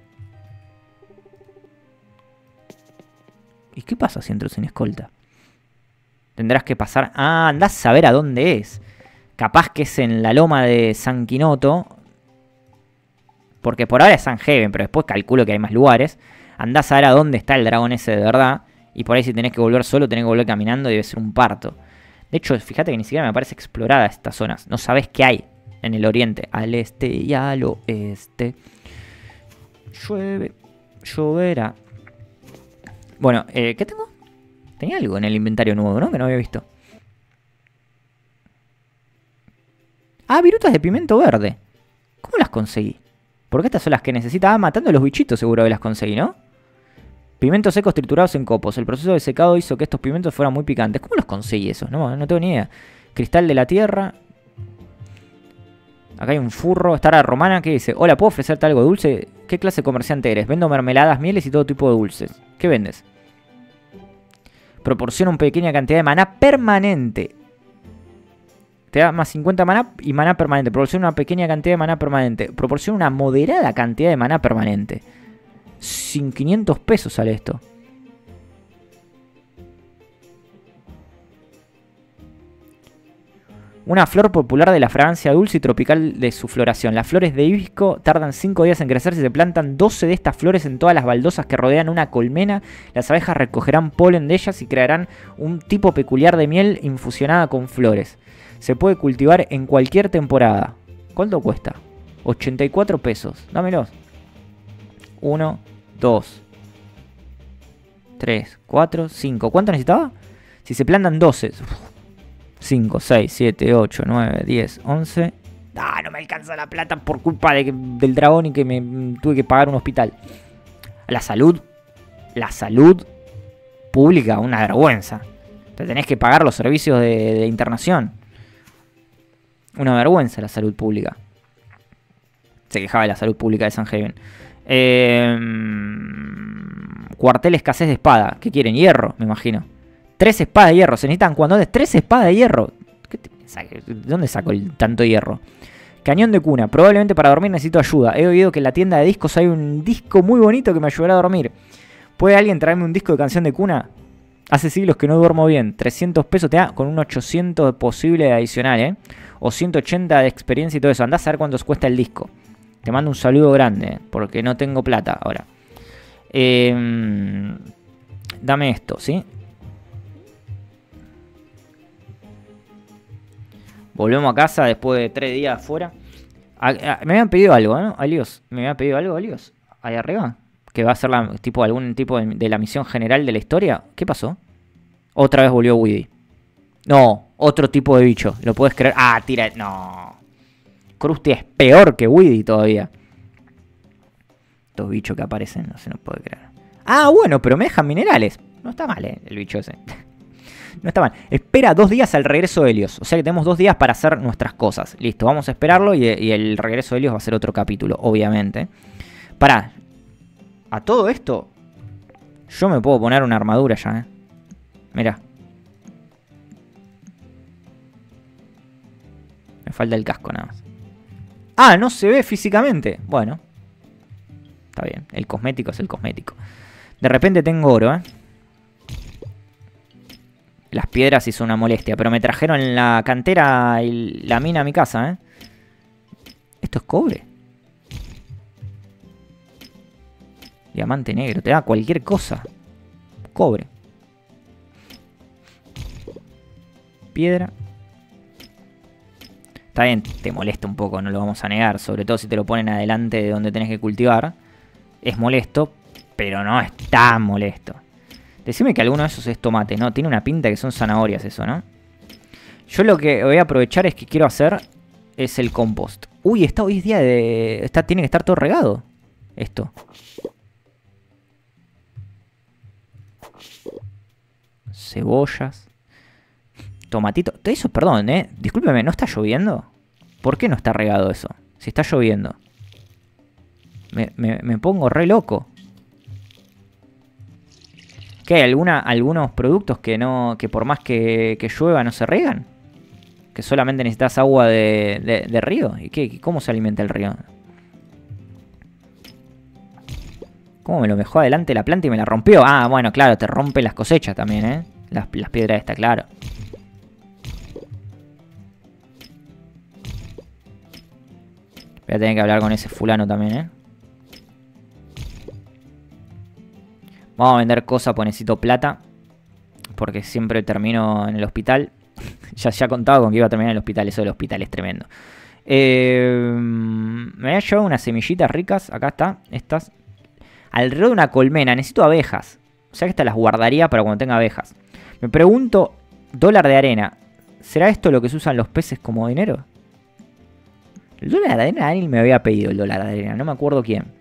¿Y qué pasa si entro sin escolta? Tendrás que pasar... Ah, andás a ver a dónde es. Capaz que es en la loma de San Quinoto. Porque por ahora es San Heaven, pero después calculo que hay más lugares. Andás a ver a dónde está el dragón ese de verdad. Y por ahí si tenés que volver solo, tenés que volver caminando y debe ser un parto. De hecho, fíjate que ni siquiera me parece explorada estas zonas. No sabés qué hay en el oriente. Al este y al oeste. Llueve, lloverá. Bueno, ¿qué tengo? Tenía algo en el inventario nuevo, ¿no? Que no había visto. Ah, virutas de pimiento verde. ¿Cómo las conseguí? Porque estas son las que necesitaba. Matando a los bichitos seguro que las conseguí, ¿no? Pimientos secos triturados en copos. El proceso de secado hizo que estos pimientos fueran muy picantes. ¿Cómo los conseguí esos? No tengo ni idea. Cristal de la tierra. Acá hay un furro. Estara romana. ¿Qué dice? Hola, ¿puedo ofrecerte algo dulce? ¿Qué clase de comerciante eres? Vendo mermeladas, mieles y todo tipo de dulces. ¿Qué vendes? Proporciona una pequeña cantidad de maná permanente. Te da más 50 maná y maná permanente. Proporciona una pequeña cantidad de maná permanente. Proporciona una moderada cantidad de maná permanente. Sin 500 pesos sale esto. Una flor popular de la fragancia dulce y tropical de su floración. Las flores de hibisco tardan 5 días en crecer. Si se plantan 12 de estas flores en todas las baldosas que rodean una colmena, las abejas recogerán polen de ellas y crearán un tipo peculiar de miel infusionada con flores. Se puede cultivar en cualquier temporada. ¿Cuánto cuesta? 84 pesos. Dámelos. 1, 2, 3, 4, 5. ¿Cuánto necesitaba? Si se plantan 12. 5, 6, 7, 8, 9, 10, 11. Ah, no me alcanza la plata por culpa del dragón y que me tuve que pagar un hospital. La salud pública, una vergüenza. Te tenés que pagar los servicios de internación. Una vergüenza la salud pública. Se quejaba de la salud pública de San Heaven. Cuartel escasez de espada. ¿Qué quieren? Hierro, me imagino. 3 espadas de hierro. Se necesitan cuando es 3 espadas de hierro. ¿De dónde saco tanto hierro? Cañón de cuna. Probablemente para dormir necesito ayuda. He oído que en la tienda de discos hay un disco muy bonito que me ayudará a dormir. ¿Puede alguien traerme un disco de canción de cuna? Hace siglos que no duermo bien. 300 pesos te da con un 800 posible de adicional, O 180 de experiencia y todo eso. Andás a ver cuánto cuesta el disco. Te mando un saludo grande, porque no tengo plata ahora. Dame esto, ¿sí? Volvemos a casa después de 3 días afuera. Me habían pedido algo, ¿no? Alios. ¿Me habían pedido algo, Alios? Ahí arriba. Que va a ser algún tipo de la misión general de la historia. ¿Qué pasó? Otra vez volvió Woody. No, otro tipo de bicho. ¿Lo puedes creer? Ah, tira. No. Krusty es peor que Woody todavía. Estos bichos que aparecen, no se nos puede creer. Ah, bueno, pero me dejan minerales. No está mal, el bicho ese. No está mal. Espera 2 días al regreso de Helios. O sea que tenemos 2 días para hacer nuestras cosas. Listo, vamos a esperarlo y el regreso de Helios va a ser otro capítulo, obviamente. Pará. A todo esto, yo me puedo poner una armadura ya, Mirá. Me falta el casco nada más. Ah, no se ve físicamente. Bueno. Está bien. El cosmético es el cosmético. De repente tengo oro, Las piedras sí son una molestia. Pero me trajeron la cantera y la mina a mi casa, ¿Esto es cobre? Diamante negro. Te da cualquier cosa. Cobre. Piedra. Está bien, te molesta un poco, no lo vamos a negar. Sobre todo si te lo ponen adelante de donde tenés que cultivar. Es molesto, pero no es tan molesto. Decime que alguno de esos es tomate, ¿no? Tiene una pinta que son zanahorias eso, ¿no? Yo lo que voy a aprovechar es que quiero hacer es el compost. Uy, hoy es día de... tiene que estar todo regado. Esto. Cebollas. Tomatito. Eso, perdón, discúlpeme, ¿no está lloviendo? ¿Por qué no está regado eso? Si está lloviendo. Me pongo re loco. ¿Qué hay? ¿Algunos productos que por más que llueva no se regan? ¿Que solamente necesitas agua de río? ¿Y cómo se alimenta el río? ¿Cómo me lo dejó adelante la planta y me la rompió? Ah, bueno, claro, te rompe las cosechas también, Las piedras estas, claro. Voy a tener que hablar con ese fulano también, Vamos a vender cosas, pues necesito plata. Porque siempre termino en el hospital. ya contaba con que iba a terminar en el hospital. Eso del hospital es tremendo. Me había llevado unas semillitas ricas. Acá está. Estas. Alrededor de una colmena. Necesito abejas. O sea que estas las guardaría para cuando tenga abejas. Me pregunto. Dólar de arena. ¿Será esto lo que se usan los peces como dinero? El dólar de arena, Daniel me había pedido el dólar de arena. No me acuerdo quién.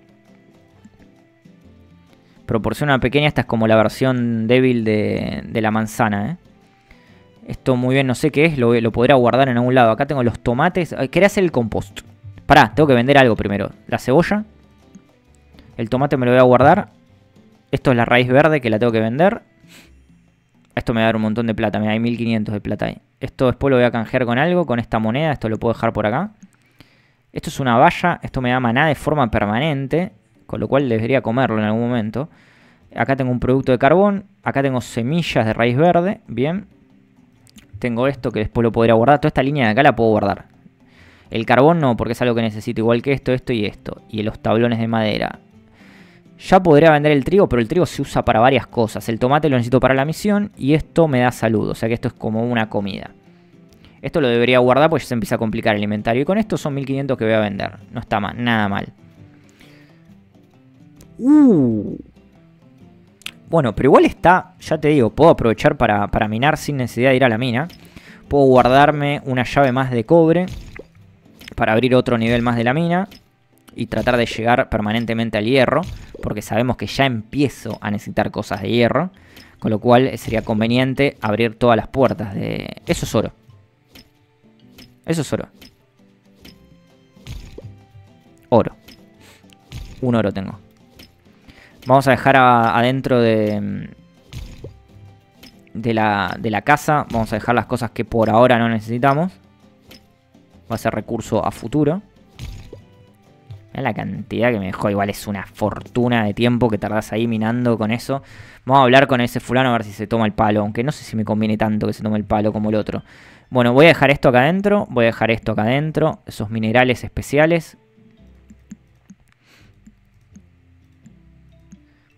Proporciona pequeña, esta es como la versión débil de la manzana, Esto muy bien, no sé qué es, lo podría guardar en algún lado. Acá tengo los tomates. Quería hacer el compost. Pará, tengo que vender algo primero. La cebolla. El tomate me lo voy a guardar. Esto es la raíz verde que la tengo que vender. Esto me va a dar un montón de plata. Mira, hay 1500 de plata ahí. Esto después lo voy a canjear con algo, con esta moneda. Esto lo puedo dejar por acá. Esto es una valla. Esto me da maná de forma permanente. Con lo cual debería comerlo en algún momento. Acá tengo un producto de carbón. Acá tengo semillas de raíz verde. Bien. Tengo esto que después lo podría guardar. Toda esta línea de acá la puedo guardar. El carbón no, porque es algo que necesito. Igual que esto, esto y esto. Y los tablones de madera. Ya podría vender el trigo, pero el trigo se usa para varias cosas. El tomate lo necesito para la misión. Y esto me da salud. O sea que esto es como una comida. Esto lo debería guardar porque ya se empieza a complicar el inventario. Y con esto son 1500 que voy a vender. No está mal, nada mal. Bueno, pero igual está, ya te digo, puedo aprovechar para minar sin necesidad de ir a la mina. Puedo guardarme una llave más de cobre para abrir otro nivel más de la mina y tratar de llegar permanentemente al hierro, porque sabemos que ya empiezo a necesitar cosas de hierro, con lo cual sería conveniente abrir todas las puertas de... Eso es oro. Eso es oro. Oro. Un oro tengo. Vamos a dejar adentro de la casa. Vamos a dejar las cosas que por ahora no necesitamos. Va a ser recurso a futuro. Mirá la cantidad que me dejó. Igual es una fortuna de tiempo que tardás ahí minando con eso. Vamos a hablar con ese fulano a ver si se toma el palo. Aunque no sé si me conviene tanto que se tome el palo como el otro. Bueno, voy a dejar esto acá adentro. Voy a dejar esto acá adentro. Esos minerales especiales.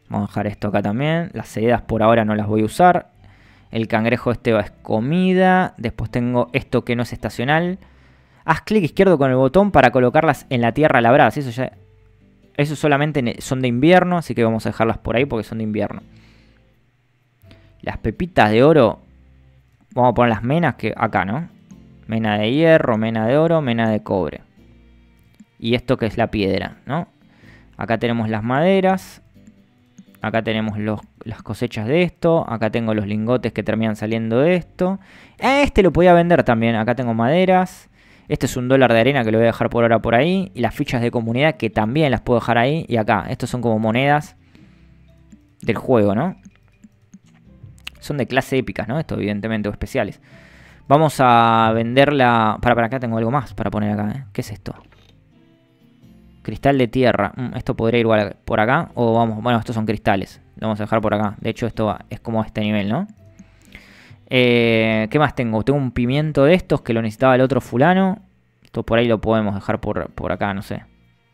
Vamos a dejar esto acá también. Las sedas por ahora no las voy a usar. El cangrejo este es comida. Después tengo esto que no es estacional. Haz clic izquierdo con el botón para colocarlas en la tierra labrada. Eso solamente son de invierno, así que vamos a dejarlas por ahí porque son de invierno. Las pepitas de oro. Vamos a poner las menas que acá, ¿no? Mena de hierro, mena de oro, mena de cobre. Y esto que es la piedra, ¿no? Acá tenemos las maderas. Acá tenemos las cosechas de esto. Acá tengo los lingotes que terminan saliendo de esto. Este lo podía vender también. Acá tengo maderas. Este es $1 de arena que lo voy a dejar por ahora por ahí. Y las fichas de comunidad que también las puedo dejar ahí. Y acá, estos son como monedas del juego, ¿no? Son de clase épicas, ¿no? Esto evidentemente, o especiales. Vamos a venderla... Para acá tengo algo más para poner acá, ¿eh? ¿Qué es esto? Cristal de tierra. Esto podría ir por acá. O vamos... Bueno, estos son cristales. Lo vamos a dejar por acá. De hecho, esto es como este nivel, ¿no? ¿Qué más tengo? Tengo un pimiento de estos que lo necesitaba el otro fulano. Esto por ahí lo podemos dejar por acá, no sé.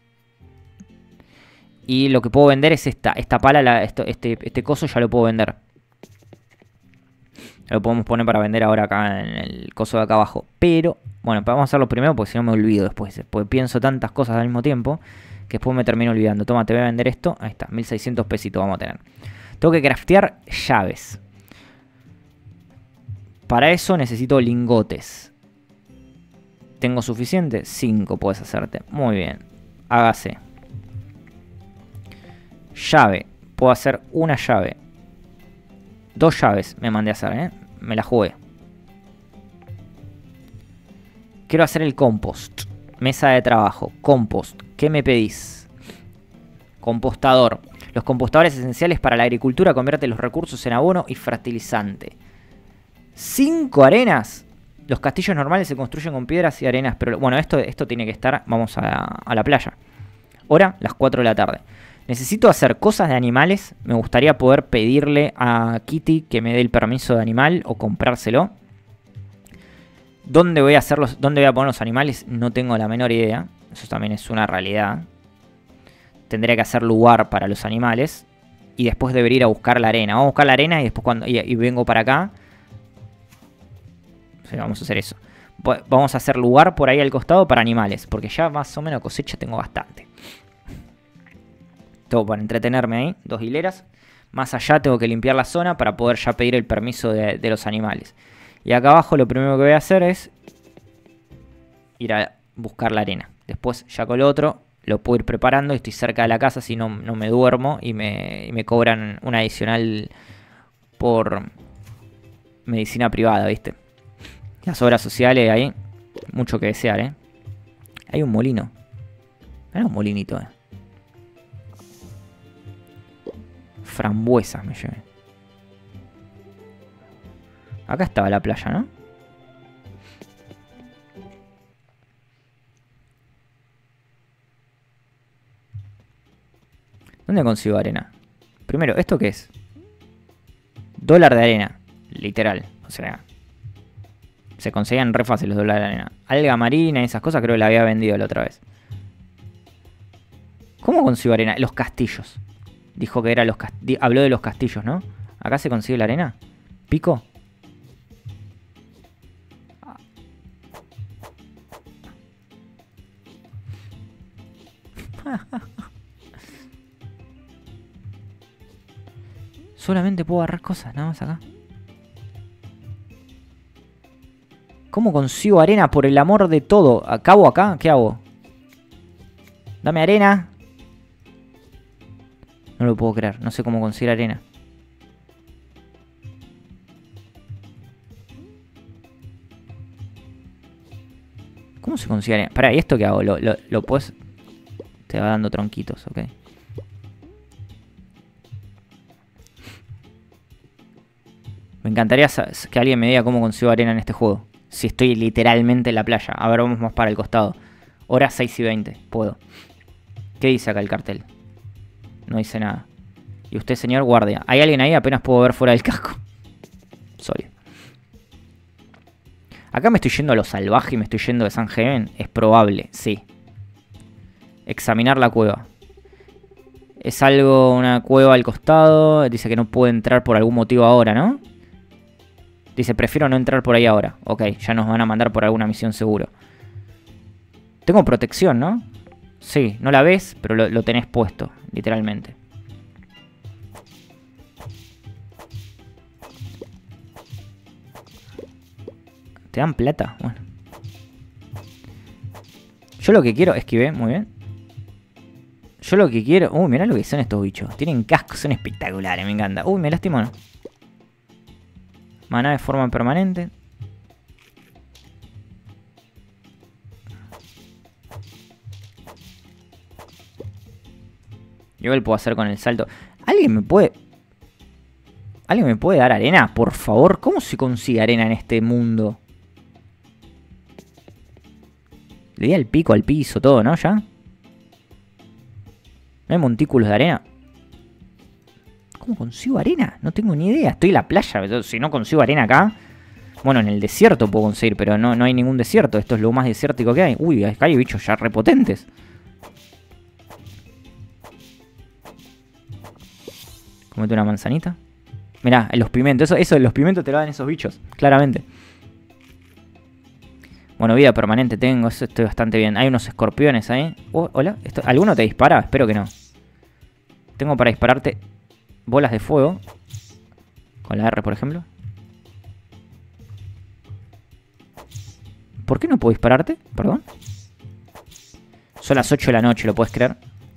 Y lo que puedo vender es esta pala. Este coso ya lo puedo vender. Lo podemos poner para vender ahora acá en el coso de acá abajo. Pero, bueno, vamos a hacerlo primero porque si no me olvido después. Porque pienso tantas cosas al mismo tiempo que después me termino olvidando. Toma, te voy a vender esto. Ahí está, 1600 pesitos vamos a tener. Tengo que craftear llaves. Para eso necesito lingotes. ¿Tengo suficiente? 5 puedes hacerte. Muy bien. Hágase. Llave. Puedo hacer una llave. 2 llaves me mandé a hacer, ¿eh? Me la jugué. Quiero hacer el compost. Mesa de trabajo. Compost. ¿Qué me pedís? Compostador. Los compostadores esenciales para la agricultura convierten los recursos en abono y fertilizante. 5 arenas. Los castillos normales se construyen con piedras y arenas. Pero bueno, esto tiene que estar... Vamos a la playa. Hora, las 4 de la tarde. Necesito hacer cosas de animales. Me gustaría poder pedirle a Kitty que me dé el permiso de animal o comprárselo. ¿Dónde voy a poner los animales? No tengo la menor idea. Eso también es una realidad. Tendría que hacer lugar para los animales. Y después debería ir a buscar la arena. Vamos a buscar la arena y después y vengo para acá. Sí, vamos a hacer eso. Vamos a hacer lugar por ahí al costado para animales. Porque ya más o menos cosecha tengo bastante. Tengo para entretenerme ahí, 2 hileras. Más allá tengo que limpiar la zona para poder ya pedir el permiso de los animales. Y acá abajo lo primero que voy a hacer es ir a buscar la arena. Después ya con lo otro lo puedo ir preparando. Estoy cerca de la casa si no me duermo y me cobran un adicional por medicina privada, ¿viste? Las obras sociales ahí, mucho que desear, ¿eh? Hay un molino. Hay un molinito, ¿eh? Frambuesas me llevé. Acá estaba la playa, ¿no? ¿Dónde consigo arena? Primero, ¿esto qué es? $1 de arena. Literal. O sea, se conseguían re fácil los $1 de arena. Alga marina y esas cosas creo que la había vendido la otra vez. ¿Cómo consigo arena? Los castillos. Dijo que era los castillos. Habló de los castillos, ¿no? ¿Acá se consigue la arena? ¿Pico? Solamente puedo agarrar cosas, nada más acá. ¿Cómo consigo arena por el amor de todo? ¿Acabo acá? ¿Qué hago? Dame arena. No lo puedo creer, no sé cómo conseguir arena. ¿Cómo se consigue arena? Pará, ¿y esto qué hago? ¿Lo puedes...? Te va dando tronquitos, ok. Me encantaría que alguien me diga cómo consigo arena en este juego. Si estoy literalmente en la playa. A ver, vamos más para el costado. Hora 6:20, puedo. ¿Qué dice acá el cartel? No dice nada. Y usted, señor guardia. ¿Hay alguien ahí? Apenas puedo ver fuera del casco. Sorry. Acá me estoy yendo a lo salvaje y me estoy yendo de San Heaven. Es probable, sí. Examinar la cueva. Es algo, una cueva al costado. Dice que no puede entrar por algún motivo ahora, ¿no? Dice, prefiero no entrar por ahí ahora. Ok, ya nos van a mandar por alguna misión seguro. Tengo protección, ¿no? Sí, no la ves, pero lo tenés puesto, literalmente. ¿Te dan plata? Bueno. Yo lo que quiero... Esquivé, muy bien. Yo lo que quiero... Uy, mirá lo que son estos bichos. Tienen cascos, son espectaculares, me encanta. Uy, me lastimó. Maná de forma permanente. Igual puedo hacer con el salto. ¿Alguien me puede dar arena? Por favor. ¿Cómo se consigue arena en este mundo? Le di al pico, al piso, todo, ¿no? ¿Ya? ¿No hay montículos de arena? ¿Cómo consigo arena? No tengo ni idea. Estoy en la playa. Si no consigo arena acá... Bueno, en el desierto puedo conseguir, pero no hay ningún desierto. Esto es lo más desértico que hay. Uy, acá hay bichos ya repotentes. Comete una manzanita. Mirá, los pimientos. Eso de los pimientos te lo dan esos bichos, claramente. Bueno, vida permanente tengo. Eso estoy bastante bien. Hay unos escorpiones ahí. Oh, hola. ¿Alguno te dispara? Espero que no. Tengo para dispararte bolas de fuego. Con la R, por ejemplo. ¿Por qué no puedo dispararte? Perdón. Son las 8 de la noche, ¿lo puedes creer?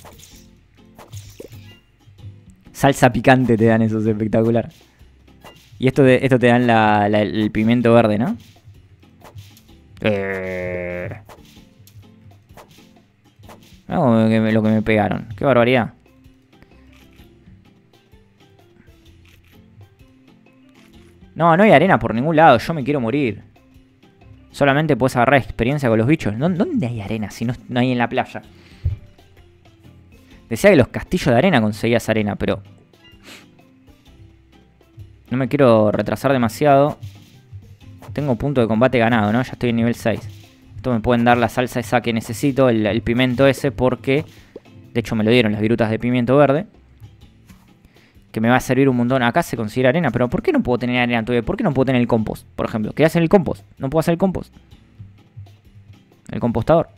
Salsa picante te dan, eso es espectacular. Y esto te dan el pimiento verde, ¿no? Lo que me pegaron. Qué barbaridad. No hay arena por ningún lado. Yo me quiero morir. Solamente puedes agarrar experiencia con los bichos. ¿Dónde hay arena si no hay en la playa? Decía que los castillos de arena conseguías arena, pero... No me quiero retrasar demasiado. Tengo punto de combate ganado, ¿no? Ya estoy en nivel 6. Esto me pueden dar la salsa esa que necesito, el pimiento ese, porque... De hecho me lo dieron las virutas de pimiento verde. Que me va a servir un montón. Acá se consigue arena, pero ¿por qué no puedo tener arena todavía? ¿Por qué no puedo tener el compost, por ejemplo? ¿Qué hace el compost? No puedo hacer el compost. El compostador.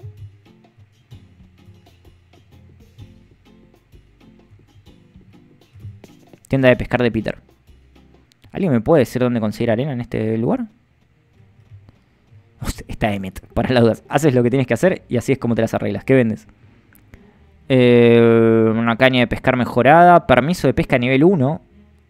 Tienda de pescar de Peter. ¿Alguien me puede decir dónde conseguir arena en este lugar? Está Emmet, para las dudas. Haces lo que tienes que hacer y así es como te las arreglas. ¿Qué vendes? Una caña de pescar mejorada. Permiso de pesca nivel 1.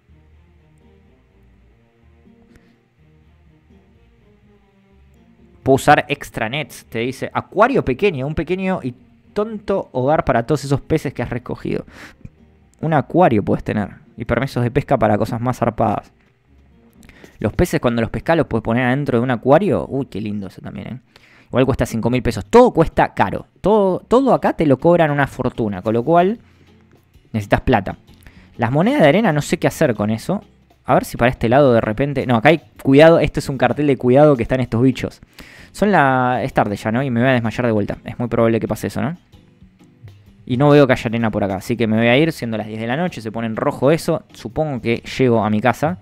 Puedo usar extra nets. Te dice acuario pequeño. Un pequeño y tonto hogar para todos esos peces que has recogido. Un acuario puedes tener. Y permisos de pesca para cosas más zarpadas. Los peces cuando los pescas los puedes poner adentro de un acuario. Uy, qué lindo eso también, ¿eh? Igual cuesta 5.000 pesos. Todo cuesta caro. Todo acá te lo cobran una fortuna. Con lo cual necesitas plata. Las monedas de arena no sé qué hacer con eso. A ver si para este lado de repente... No, acá hay cuidado. Esto es un cartel de cuidado que están estos bichos. Es tarde ya, ¿no? Y me voy a desmayar de vuelta. Es muy probable que pase eso, ¿no? Y no veo que haya arena por acá. Así que me voy a ir siendo las 10 de la noche. Se pone en rojo eso. Supongo que llego a mi casa.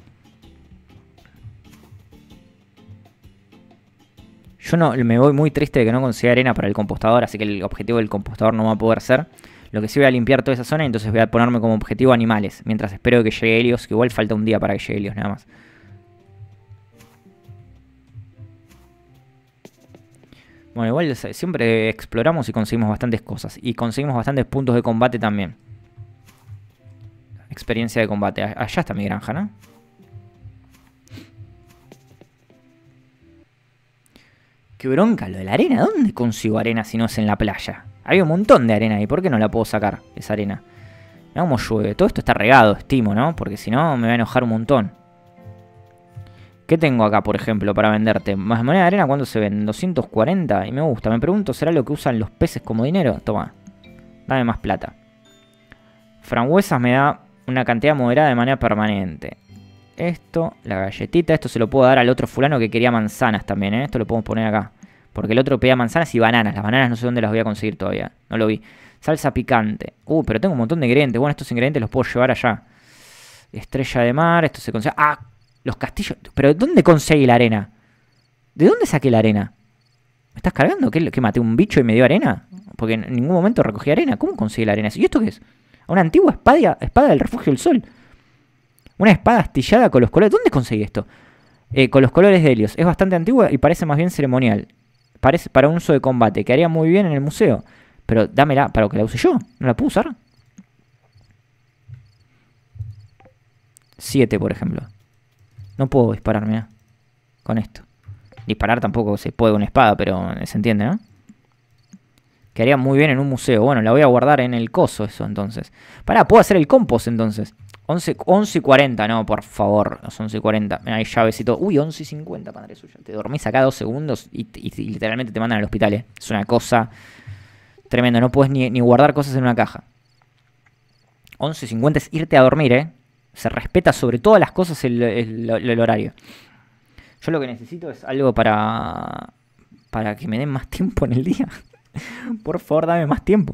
Yo no me voy muy triste de que no consiga arena para el compostador, así que el objetivo del compostador no va a poder ser. Lo que sí voy a limpiar toda esa zona y entonces voy a ponerme como objetivo animales. Mientras espero que llegue Helios, que igual falta un día para que llegue Helios nada más. Bueno, igual siempre exploramos y conseguimos bastantes cosas. Y conseguimos bastantes puntos de combate también. Experiencia de combate. Allá está mi granja, ¿no? Qué bronca lo de la arena. ¿Dónde consigo arena si no es en la playa? Había un montón de arena ahí. ¿Por qué no la puedo sacar, esa arena? Mirá cómo llueve. Todo esto está regado, estimo, ¿no? Porque si no me va a enojar un montón. ¿Qué tengo acá, por ejemplo, para venderte? Más moneda de arena, ¿cuánto se venden? 240 y me gusta. Me pregunto, ¿será lo que usan los peces como dinero? Toma, dame más plata. Frambuesas me da una cantidad moderada de manera permanente. Esto, la galletita, esto se lo puedo dar al otro fulano que quería manzanas también, ¿eh? Esto lo podemos poner acá. Porque el otro pedía manzanas y bananas. Las bananas no sé dónde las voy a conseguir todavía. No lo vi. Salsa picante. Pero tengo un montón de ingredientes. Bueno, estos ingredientes los puedo llevar allá. Estrella de mar. Esto se consigue. Ah, los castillos. ¿Pero dónde conseguí la arena? ¿De dónde saqué la arena? ¿Me estás cargando? ¿Qué maté un bicho y me dio arena? Porque en ningún momento recogí arena. ¿Cómo conseguí la arena? ¿Y esto qué es? Una antigua espada del refugio del sol. Una espada astillada con los colores. ¿Dónde conseguí esto? Con los colores de Helios. Es bastante antigua y parece más bien ceremonial. Parece para un uso de combate. Quedaría muy bien en el museo. Pero dámela para que la use yo. ¿No la puedo usar? 7, por ejemplo. No puedo disparar, mira. Con esto. Disparar tampoco se puede con una espada, pero se entiende, ¿no? Quedaría muy bien en un museo. Bueno, la voy a guardar en el coso eso, entonces. Pará, puedo hacer el compost, entonces. 11 y 40, no, por favor. Los 11 y 40. Mira, hay llaves y todo. Uy, 11 y 50, padre suyo. Te dormís acá 2 segundos y literalmente te mandan al hospital, ¿eh? Es una cosa tremenda. No puedes ni guardar cosas en una caja. 11 y 50 es irte a dormir, ¿eh? Se respeta sobre todas las cosas el horario. Yo lo que necesito es algo para que me den más tiempo en el día. Por favor, dame más tiempo.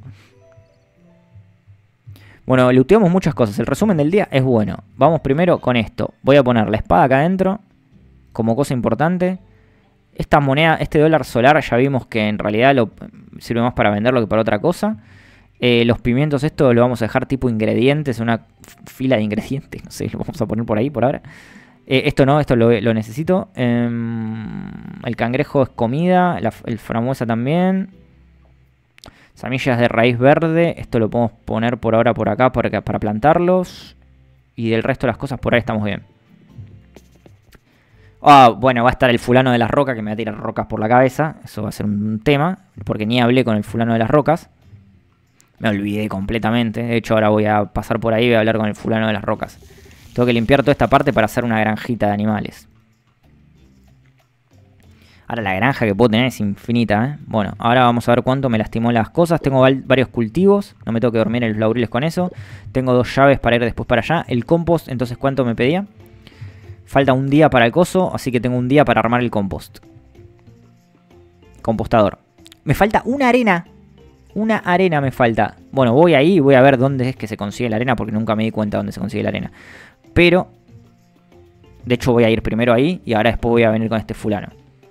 Bueno, looteamos muchas cosas. El resumen del día es bueno. Vamos primero con esto. Voy a poner la espada acá adentro como cosa importante. Esta moneda, este dólar solar, ya vimos que en realidad sirve más para venderlo que para otra cosa. Los pimientos, esto lo vamos a dejar tipo ingredientes, una fila de ingredientes. No sé, lo vamos a poner por ahí por ahora. Esto no, esto lo necesito. El cangrejo es comida, el frambuesa también. Semillas de raíz verde, esto lo podemos poner por ahora por acá para plantarlos. Y del resto de las cosas por ahí estamos bien. Bueno, va a estar el fulano de las rocas que me va a tirar rocas por la cabeza. Eso va a ser un tema, porque ni hablé con el fulano de las rocas. Me olvidé completamente. De hecho, ahora voy a pasar por ahí y voy a hablar con el fulano de las rocas. Tengo que limpiar toda esta parte para hacer una granjita de animales. Ahora la granja que puedo tener es infinita, ¿eh? Bueno, ahora vamos a ver cuánto me lastimó las cosas. Tengo varios cultivos. No me tengo que dormir en los laureles con eso. Tengo 2 llaves para ir después para allá. El compost, entonces, ¿cuánto me pedía? Falta un día para el coso, así que tengo un día para armar el compost. Compostador. Me falta una arena. Una arena me falta. Bueno, voy ahí y voy a ver dónde es que se consigue la arena, porque nunca me di cuenta dónde se consigue la arena. Pero, de hecho voy a ir primero ahí y ahora después voy a venir con este fulano.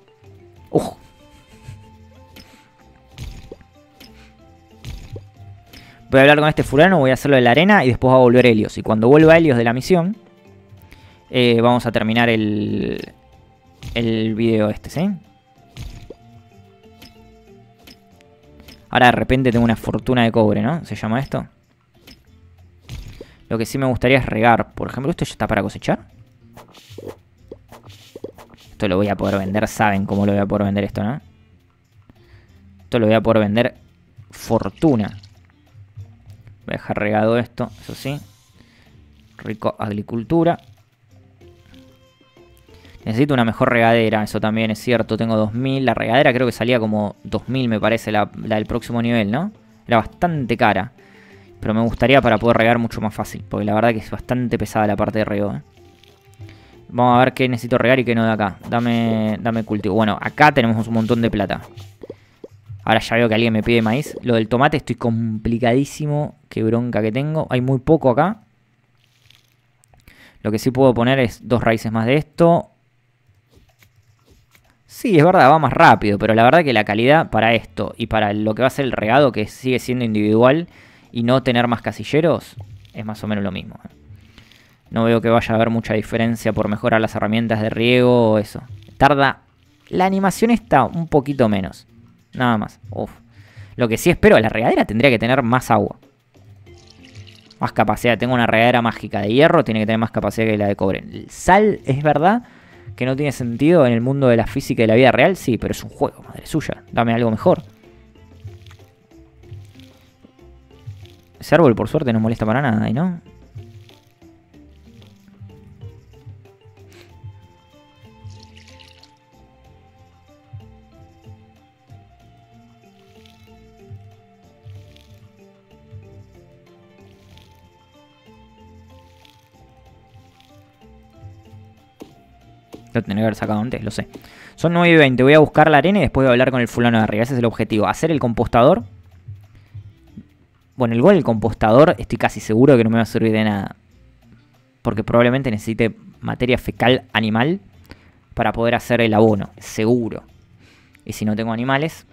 Voy a hablar con este fulano, voy a hacerlo de la arena y después va a volver Helios. Y cuando vuelva Helios de la misión, vamos a terminar el video este, ¿sí? Ahora de repente tengo una fortuna de cobre, ¿no? ¿Se llama esto? Lo que sí me gustaría es regar. Por ejemplo, ¿esto ya está para cosechar? Esto lo voy a poder vender. Saben cómo lo voy a poder vender esto, ¿no? Esto lo voy a poder vender fortuna. Voy a dejar regado esto, eso sí. Rico agricultura. Necesito una mejor regadera, eso también es cierto. Tengo 2000. La regadera creo que salía como 2000, me parece, la del próximo nivel, ¿no? Era bastante cara. Pero me gustaría para poder regar mucho más fácil. Porque la verdad que es bastante pesada la parte de riego, ¿eh? Vamos a ver qué necesito regar y qué no de acá. Dame cultivo. Bueno, acá tenemos un montón de plata. Ahora ya veo que alguien me pide maíz. Lo del tomate estoy complicadísimo. Qué bronca que tengo. Hay muy poco acá. Lo que sí puedo poner es 2 raíces más de esto. Sí, es verdad, va más rápido. Pero la verdad que la calidad para esto y para lo que va a ser el regado, que sigue siendo individual y no tener más casilleros, es más o menos lo mismo. No veo que vaya a haber mucha diferencia por mejorar las herramientas de riego o eso. Tarda... La animación está un poquito menos. Nada más. Uf. Lo que sí espero, la regadera tendría que tener más agua. Más capacidad. Tengo una regadera mágica de hierro, tiene que tener más capacidad que la de cobre. El sal, es verdad que no tiene sentido en el mundo de la física y de la vida real, sí, pero es un juego, madre suya. Dame algo mejor. Ese árbol, por suerte, no molesta para nada, ¿no? Lo tendría que haber sacado antes, lo sé. Son 9:20. Voy a buscar la arena y después voy a hablar con el fulano de arriba. Ese es el objetivo. Hacer el compostador. Bueno, igual el compostador estoy casi seguro que no me va a servir de nada. Porque probablemente necesite materia fecal animal para poder hacer el abono. Seguro. Y si no tengo animales...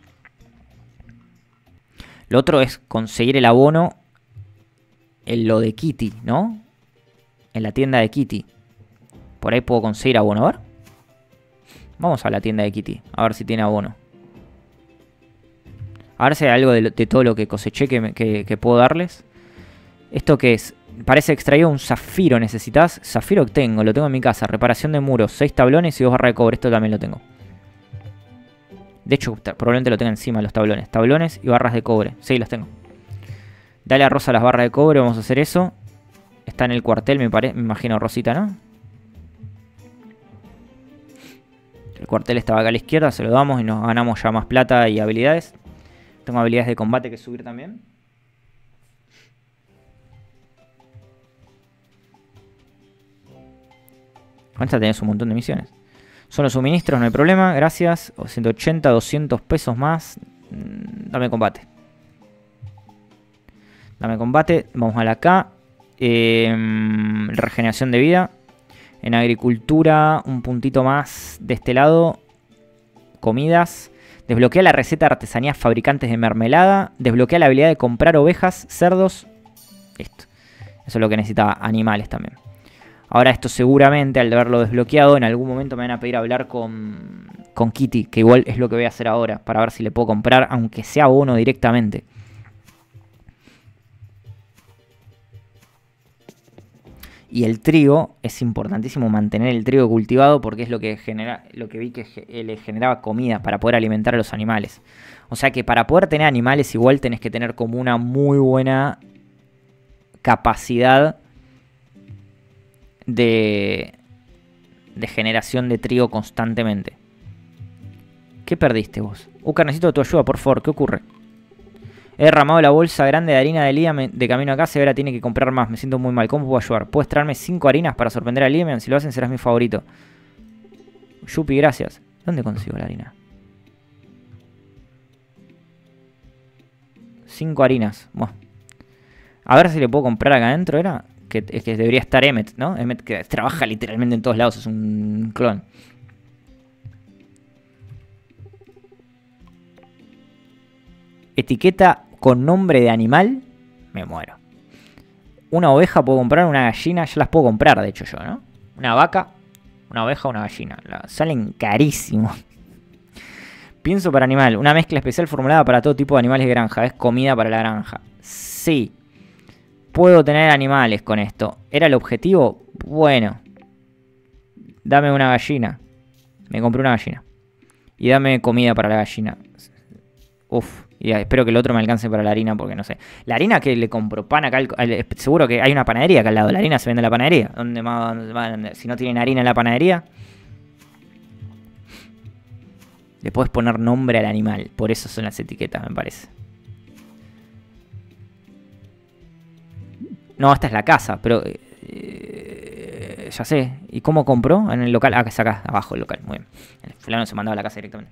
Lo otro es conseguir el abono en lo de Kitty, ¿no? En la tienda de Kitty. Por ahí puedo conseguir abono. A ver. Vamos a la tienda de Kitty. A ver si tiene abono. A ver si hay algo de todo lo que coseché que puedo darles. ¿Esto qué es? Parece extraído un zafiro. ¿Necesitas? Zafiro que tengo. Lo tengo en mi casa. Reparación de muros. 6 tablones y 2 barras de cobre. Esto también lo tengo. De hecho, probablemente lo tenga encima los tablones. Tablones y barras de cobre. Sí, los tengo. Dale a Rosa las barras de cobre. Vamos a hacer eso. Está en el cuartel, me imagino, Rosita, ¿no? El cuartel estaba acá a la izquierda. Se lo damos y nos ganamos ya más plata y habilidades. Tengo habilidades de combate que subir también. Con esta tenés un montón de misiones. Son los suministros, no hay problema. Gracias. 180, 200 pesos más. Dame combate. Dame combate. Vamos a la K. Regeneración de vida. En agricultura, un puntito más de este lado. Comidas. Desbloquea la receta de artesanías fabricantes de mermelada. Desbloquea la habilidad de comprar ovejas, cerdos. Listo. Eso es lo que necesitaba. Animales también. Ahora esto seguramente, al haberlo desbloqueado, en algún momento me van a pedir hablar con Kitty. Que igual es lo que voy a hacer ahora. Para ver si le puedo comprar, aunque sea abono directamente. Y el trigo, es importantísimo mantener el trigo cultivado porque es lo que genera, lo que vi que le generaba comida para poder alimentar a los animales. O sea que para poder tener animales igual tenés que tener como una muy buena capacidad de generación de trigo constantemente. ¿Qué perdiste vos? Necesito tu ayuda, por favor. ¿Qué ocurre? He derramado la bolsa grande de harina de Liam de camino a casa y ahora tiene que comprar más. Me siento muy mal. ¿Cómo puedo ayudar? ¿Puedes traerme 5 harinas para sorprender a Liam? Si lo hacen serás mi favorito. Yupi, gracias. ¿Dónde consigo la harina? 5 harinas. Bueno. A ver si le puedo comprar acá adentro, ¿era? Que debería estar Emmet, ¿no? Emmet que trabaja literalmente en todos lados. Es un clon. Etiqueta con nombre de animal. Me muero. Una oveja puedo comprar, una gallina. Ya las puedo comprar, de hecho yo, ¿no? Una vaca, una oveja, una gallina. Salen carísimos. Pienso para animal. Una mezcla especial formulada para todo tipo de animales de granja. Es comida para la granja. Sí. Puedo tener animales con esto. ¿Era el objetivo? Bueno. Dame una gallina. Me compré una gallina. Y dame comida para la gallina. Uf. Y espero que el otro me alcance para la harina porque no sé. La harina que le compro pan acá. Seguro que hay una panadería acá al lado. La harina se vende en la panadería. Si no tienen harina en la panadería. Le puedes poner nombre al animal. Por eso son las etiquetas, me parece. No, esta es la casa, pero... ya sé. ¿Y cómo compró? En el local. Ah, que es acá, abajo el local. Muy bien. El fulano se mandaba a la casa directamente.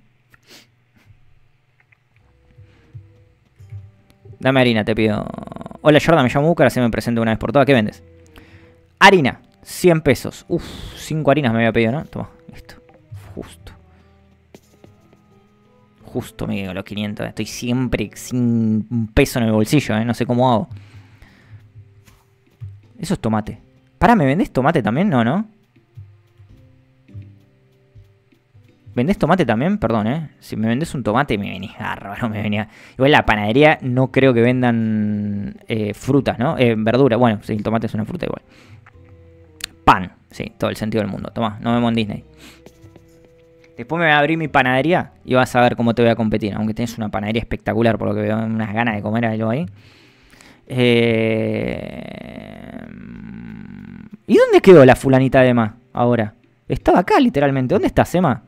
Dame harina, te pido. Hola Jordan, me llamo Búcar, así me presento una vez por todas. ¿Qué vendes? Harina, 100 pesos. Uf, 5 harinas me había pedido, ¿no? Toma, listo. Justo. Justo me quedo los 500. Estoy siempre sin un peso en el bolsillo, ¿eh? No sé cómo hago. Eso es tomate. Pará, ¿me vendés tomate también? No, ¿no? ¿Vendés tomate también? Perdón, ¿eh? Si me vendés un tomate me venís bárbaro, me venía... Igual la panadería no creo que vendan frutas, ¿no? Verduras. Bueno, sí, el tomate es una fruta igual. Pan. Sí, todo el sentido del mundo. Tomá, nos vemos en Disney. Después me voy a abrir mi panadería y vas a ver cómo te voy a competir. Aunque tenés una panadería espectacular, por lo que veo, unas ganas de comer algo ahí. ¿Y dónde quedó la fulanita de Emma ahora? Estaba acá, literalmente. ¿Dónde estás, Emma?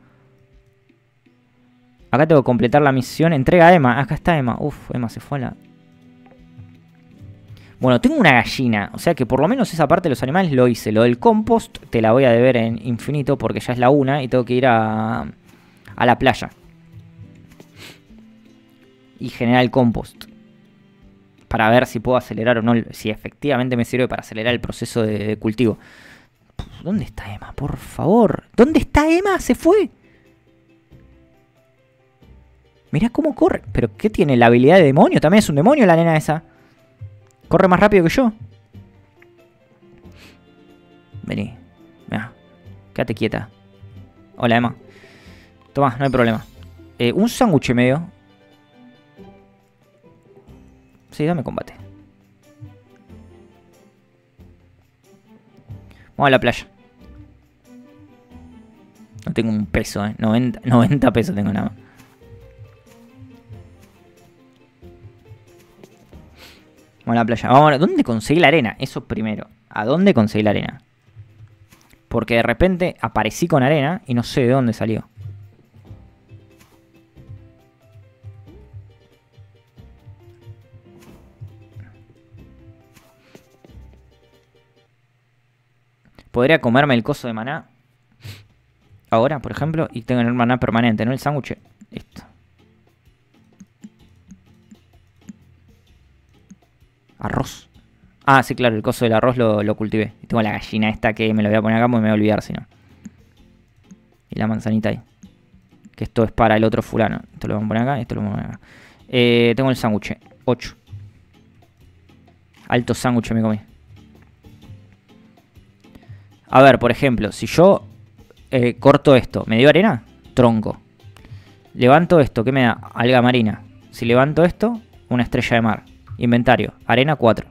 Acá tengo que completar la misión. Entrega a Emma. Acá está Emma. Uf, Emma se fue a la... Bueno, tengo una gallina, o sea que por lo menos esa parte de los animales lo hice. Lo del compost te la voy a deber en infinito porque ya es la 1 y tengo que ir a la playa. Y generar el compost. Para ver si puedo acelerar o no, si efectivamente me sirve para acelerar el proceso de cultivo. ¿Dónde está Emma? Por favor. ¿Dónde está Emma? Se fue. Mirá cómo corre. ¿Pero qué tiene? ¿La habilidad de demonio? También es un demonio la nena esa. Corre más rápido que yo. Vení. Mirá. Quédate quieta. Hola, Emma. Toma, no hay problema. Un sándwich medio. Sí, dame combate. Vamos a la playa. No tengo un peso, 90 pesos tengo nada más. Vamos a la playa. Vamos a ver, ¿dónde conseguí la arena? Eso primero. ¿A dónde conseguí la arena? Porque de repente aparecí con arena y no sé de dónde salió. Podría comerme el coso de maná ahora, por ejemplo, y tengo el maná permanente, ¿no? El sándwich. Esto. Arroz. Ah, sí, claro, el coso del arroz lo cultivé. Y tengo la gallina esta que me lo voy a poner acá porque me voy a olvidar si no. Y la manzanita ahí. Que esto es para el otro fulano. Esto lo vamos a poner acá y esto lo vamos a poner acá. Tengo el sándwich. 8. Alto sándwich me comí. A ver, por ejemplo, si yo corto esto, ¿me dio arena? Tronco. Levanto esto, ¿qué me da? Alga marina. Si levanto esto, una estrella de mar. Inventario, arena 4.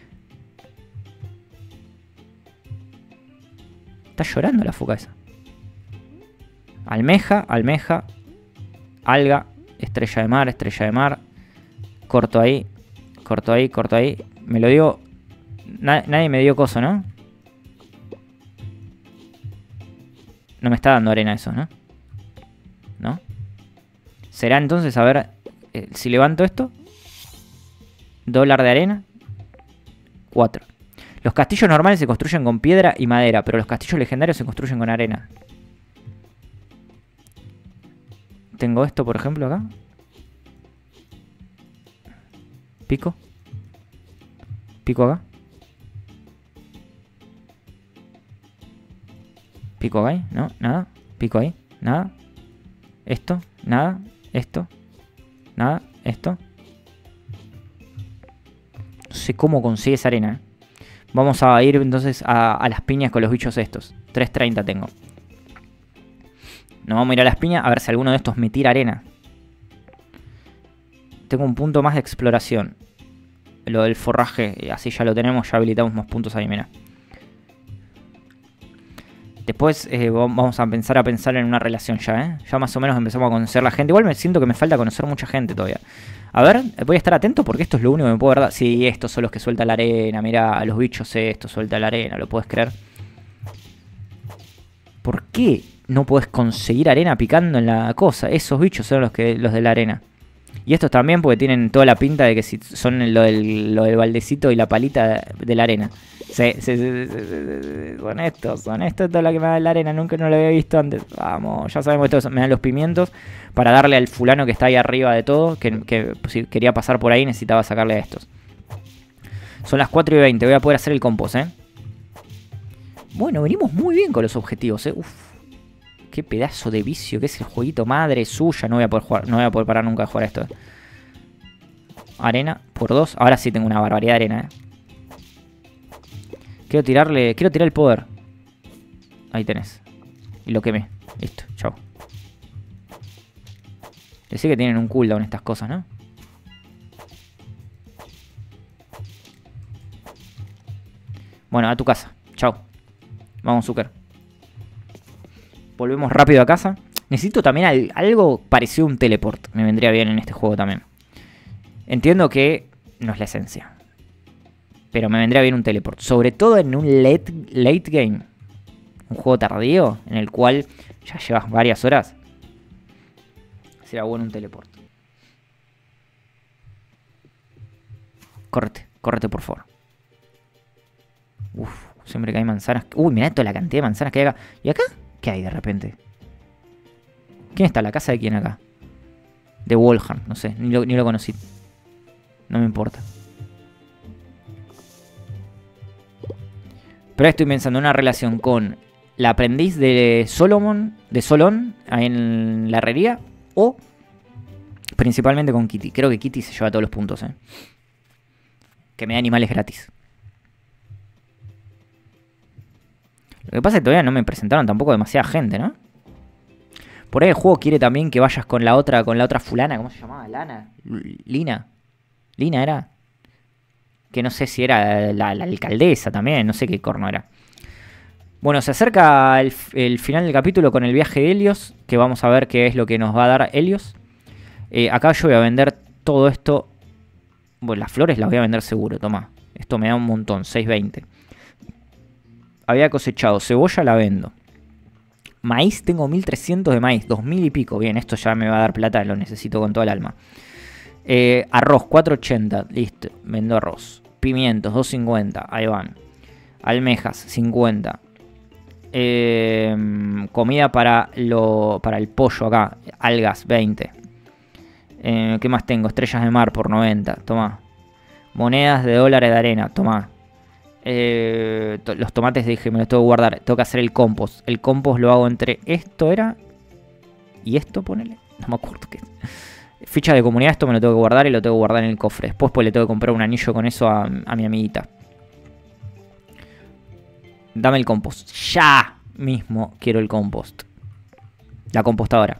Está llorando la foca esa. Almeja, almeja. Alga, estrella de mar, estrella de mar. Corto ahí, corto ahí, corto ahí. Me lo dio... Nadie me dio coso, ¿no? No me está dando arena eso, ¿no? ¿No? Será entonces, a ver, si levanto esto. $1 de arena. 4. Los castillos normales se construyen con piedra y madera, pero los castillos legendarios se construyen con arena. Tengo esto, por ejemplo, acá. Pico. Pico acá. Pico ahí, no, nada. Pico ahí, nada. Esto, nada. Esto, nada. Esto. No sé cómo consigue esa arena, Vamos a ir entonces a las piñas con los bichos estos. 330 tengo. Nos vamos a ir a las piñas a ver si alguno de estos me tira arena. Tengo un punto más de exploración. Lo del forraje, así ya lo tenemos, ya habilitamos más puntos ahí, mira. Después vamos a pensar en una relación ya, Ya más o menos empezamos a conocer la gente. Igual me siento que me falta conocer mucha gente todavía. A ver, voy a estar atento porque esto es lo único que me puedo dar. Sí, estos son los que sueltan la arena. Mira, a los bichos estos sueltan la arena, ¿lo puedes creer? ¿Por qué no puedes conseguir arena picando en la cosa? Esos bichos son los de la arena. Y estos también porque tienen toda la pinta de que son lo del baldecito y la palita de la arena. Sí, son estos, esto es la que me da la arena, nunca no lo había visto antes. Vamos, ya sabemos que estos me dan los pimientos para darle al fulano que está ahí arriba de todo, que si quería pasar por ahí necesitaba sacarle a estos. Son las 4:20, voy a poder hacer el compost, Bueno, venimos muy bien con los objetivos, Uf, qué pedazo de vicio que es el jueguito, madre suya, no voy a poder jugar, no voy a poder parar nunca de jugar esto. Arena por 2, ahora sí tengo una barbaridad de arena, Quiero tirar el poder. Ahí tenés. Y lo quemé. Listo, chao. Decí que tienen un cooldown estas cosas, ¿no? Bueno, a tu casa. Chao. Vamos, Zucker. Volvemos rápido a casa. Necesito también algo parecido a un teleport. Me vendría bien en este juego también. Entiendo que no es la esencia. Pero me vendría bien un teleport. Sobre todo en un late game. Un juego tardío en el cual ya llevas varias horas. Será bueno un teleport. Córrete, córrete por favor. Siempre que hay manzanas. Uy, mirá toda la cantidad de manzanas que hay acá. ¿Y acá? ¿Qué hay de repente? ¿Quién está? ¿La casa de quién acá? De Wolfham, no sé, ni lo conocí. No me importa. Pero estoy pensando en una relación con la aprendiz de Solomon, de Solón, ahí en la herrería, o principalmente con Kitty. Creo que Kitty se lleva todos los puntos, que me da animales gratis. Lo que pasa es que todavía no me presentaron tampoco demasiada gente, ¿no? Por ahí el juego quiere también que vayas con la otra fulana, ¿cómo se llamaba? ¿Lana? ¿Lina? ¿Lina era? Que no sé si era la alcaldesa también, no sé qué corno era. Bueno, se acerca el final del capítulo con el viaje de Helios, que vamos a ver qué es lo que nos va a dar Helios. Acá yo voy a vender todo esto. Bueno, las flores las voy a vender seguro, toma. Esto me da un montón, 6.20. Había cosechado cebolla, la vendo. Maíz, tengo 1300 de maíz, 2000 y pico. Bien, esto ya me va a dar plata, lo necesito con todo el alma. Arroz, 480, listo, vendo arroz. Pimientos, 250, ahí van. Almejas, 50. Comida para el pollo acá, algas, 20. ¿Qué más tengo? Estrellas de mar por 90, toma. Monedas de dólares de arena, toma. Los tomates dije, me los tengo que guardar. Tengo que hacer el compost. El compost lo hago entre esto era y esto, ponele. No me acuerdo qué. Ficha de comunidad, esto me lo tengo que guardar y lo tengo que guardar en el cofre. Después pues le tengo que comprar un anillo con eso a mi amiguita. Dame el compost. Ya mismo quiero el compost. La compostadora.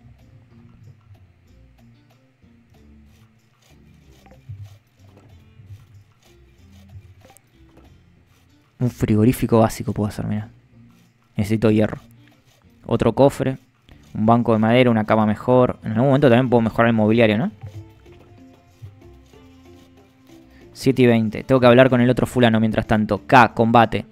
Un frigorífico básico puedo hacer, mira. Necesito hierro. Otro cofre. Un banco de madera, una cama mejor. En algún momento también puedo mejorar el mobiliario, ¿no? 7:20. Tengo que hablar con el otro fulano mientras tanto. K, combate.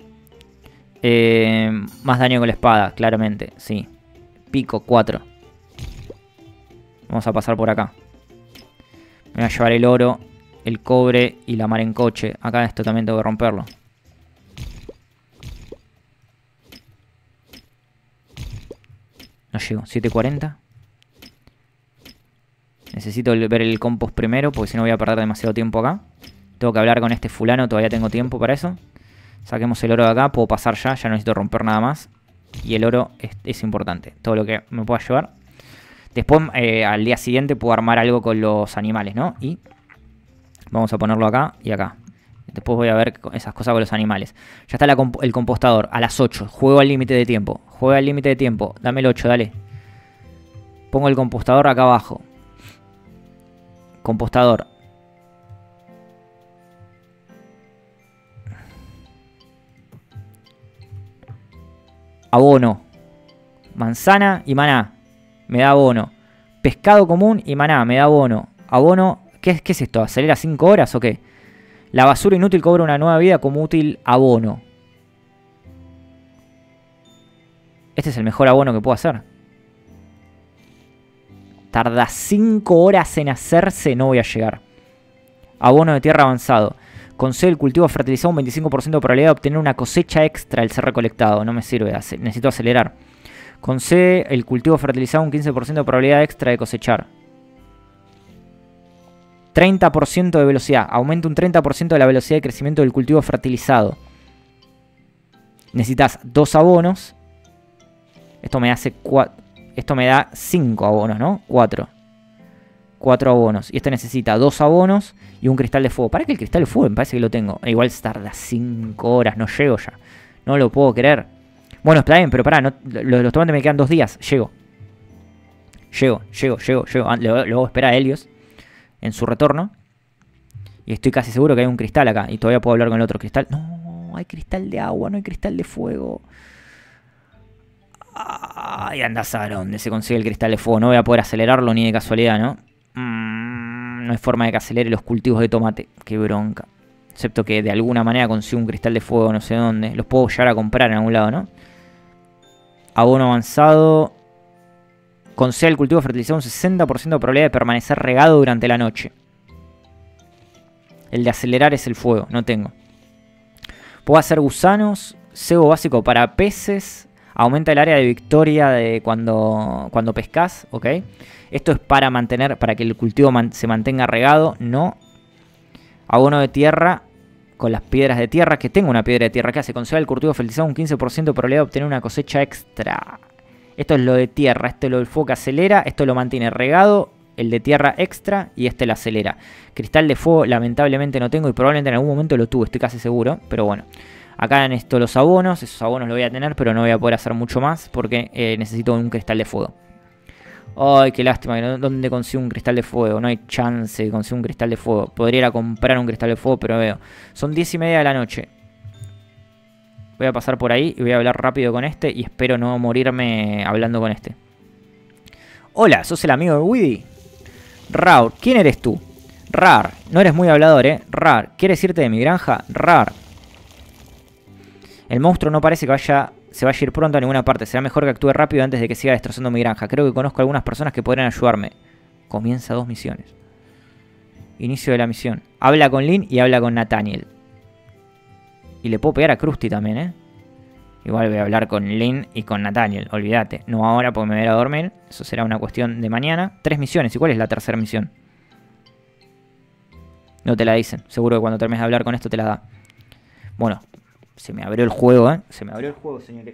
Más daño con la espada, claramente. Sí. Pico, 4. Vamos a pasar por acá. Me voy a llevar el oro, el cobre y la mar en coche. Acá esto también tengo que romperlo. No llego, 7:40. Necesito ver el compost primero, porque si no voy a perder demasiado tiempo acá. Tengo que hablar con este fulano, todavía tengo tiempo para eso. Saquemos el oro de acá, puedo pasar ya no necesito romper nada más. Y el oro es importante, todo lo que me pueda llevar. Después, al día siguiente, puedo armar algo con los animales, ¿no? Y vamos a ponerlo acá y acá. Después voy a ver esas cosas con los animales. Ya está el compostador, a las 8. Juego al límite de tiempo. Juega al límite de tiempo. Dame el 8, dale. Pongo el compostador acá abajo. Compostador. Abono. Manzana y maná. Me da abono. Pescado común y maná. Me da abono. Abono. ¿Qué es esto? ¿Acelera 5 horas o qué? La basura inútil cobra una nueva vida como útil abono. Este es el mejor abono que puedo hacer. Tarda 5 horas en hacerse. No voy a llegar. Abono de tierra avanzado. Concede el cultivo fertilizado un 25% de probabilidad de obtener una cosecha extra al ser recolectado. No me sirve. Necesito acelerar. Concede el cultivo fertilizado un 15% de probabilidad extra de cosechar. 30% de velocidad. Aumenta un 30% de la velocidad de crecimiento del cultivo fertilizado. Necesitas 2 abonos. Esto me hace 4. Esto me da 5 abonos, ¿no? 4. 4 abonos. Y este necesita 2 abonos y un cristal de fuego. ¿Para qué el cristal de fuego? Me parece que lo tengo. Igual tarda 5 horas. No llego ya. No lo puedo creer. Bueno, está bien, pero pará. No, los tomates me quedan 2 días. Llego. Llego. Luego espera a Helios en su retorno. Y estoy casi seguro que hay un cristal acá. Y todavía puedo hablar con el otro cristal. No, hay cristal de agua, no hay cristal de fuego. Ay, anda a saber dónde se consigue el cristal de fuego. No voy a poder acelerarlo ni de casualidad, ¿no? No hay forma de que acelere los cultivos de tomate. Qué bronca. Excepto que de alguna manera consigo un cristal de fuego no sé dónde. Los puedo llegar a comprar en algún lado, ¿no? Abono avanzado. Concede el cultivo fertilizado un 60% de probabilidad de permanecer regado durante la noche. El de acelerar es el fuego, no tengo. Puedo hacer gusanos, cebo básico para peces, aumenta el área de victoria de cuando pescas, ¿ok? Esto es para mantener, para que el cultivo se mantenga regado, no. Abono de tierra con las piedras de tierra, que tengo una piedra de tierra acá, se concede el cultivo fertilizado un 15% de probabilidad de obtener una cosecha extra. Esto es lo de tierra, esto es lo del fuego que acelera, esto lo mantiene regado, el de tierra extra y este lo acelera. Cristal de fuego lamentablemente no tengo y probablemente en algún momento lo tuve, estoy casi seguro, pero bueno. Acá en esto los abonos, esos abonos los voy a tener, pero no voy a poder hacer mucho más porque necesito un cristal de fuego. Ay, qué lástima, ¿dónde consigo un cristal de fuego? No hay chance de conseguir un cristal de fuego. Podría ir a comprar un cristal de fuego, pero veo. Son 10:30 de la noche. Voy a pasar por ahí y voy a hablar rápido con este y espero no morirme hablando con este. Hola, ¿sos el amigo de Widdy? Rar, ¿quién eres tú? Rar, no eres muy hablador, ¿eh? Rar, ¿quieres irte de mi granja? Rar. El monstruo no parece que se vaya a ir pronto a ninguna parte. Será mejor que actúe rápido antes de que siga destrozando mi granja. Creo que conozco a algunas personas que podrían ayudarme. Comienza 2 misiones. Inicio de la misión. Habla con Lynn y habla con Nathaniel. Y le puedo pegar a Krusty también, ¿eh? Igual voy a hablar con Lynn y con Nathaniel. Olvídate. No ahora porque me voy a ir a dormir. Eso será una cuestión de mañana. 3 misiones. ¿Y cuál es la tercera misión? No te la dicen. Seguro que cuando termines de hablar con esto te la da. Bueno. Se me abrió el juego, ¿eh? Se me abrió el juego, señores.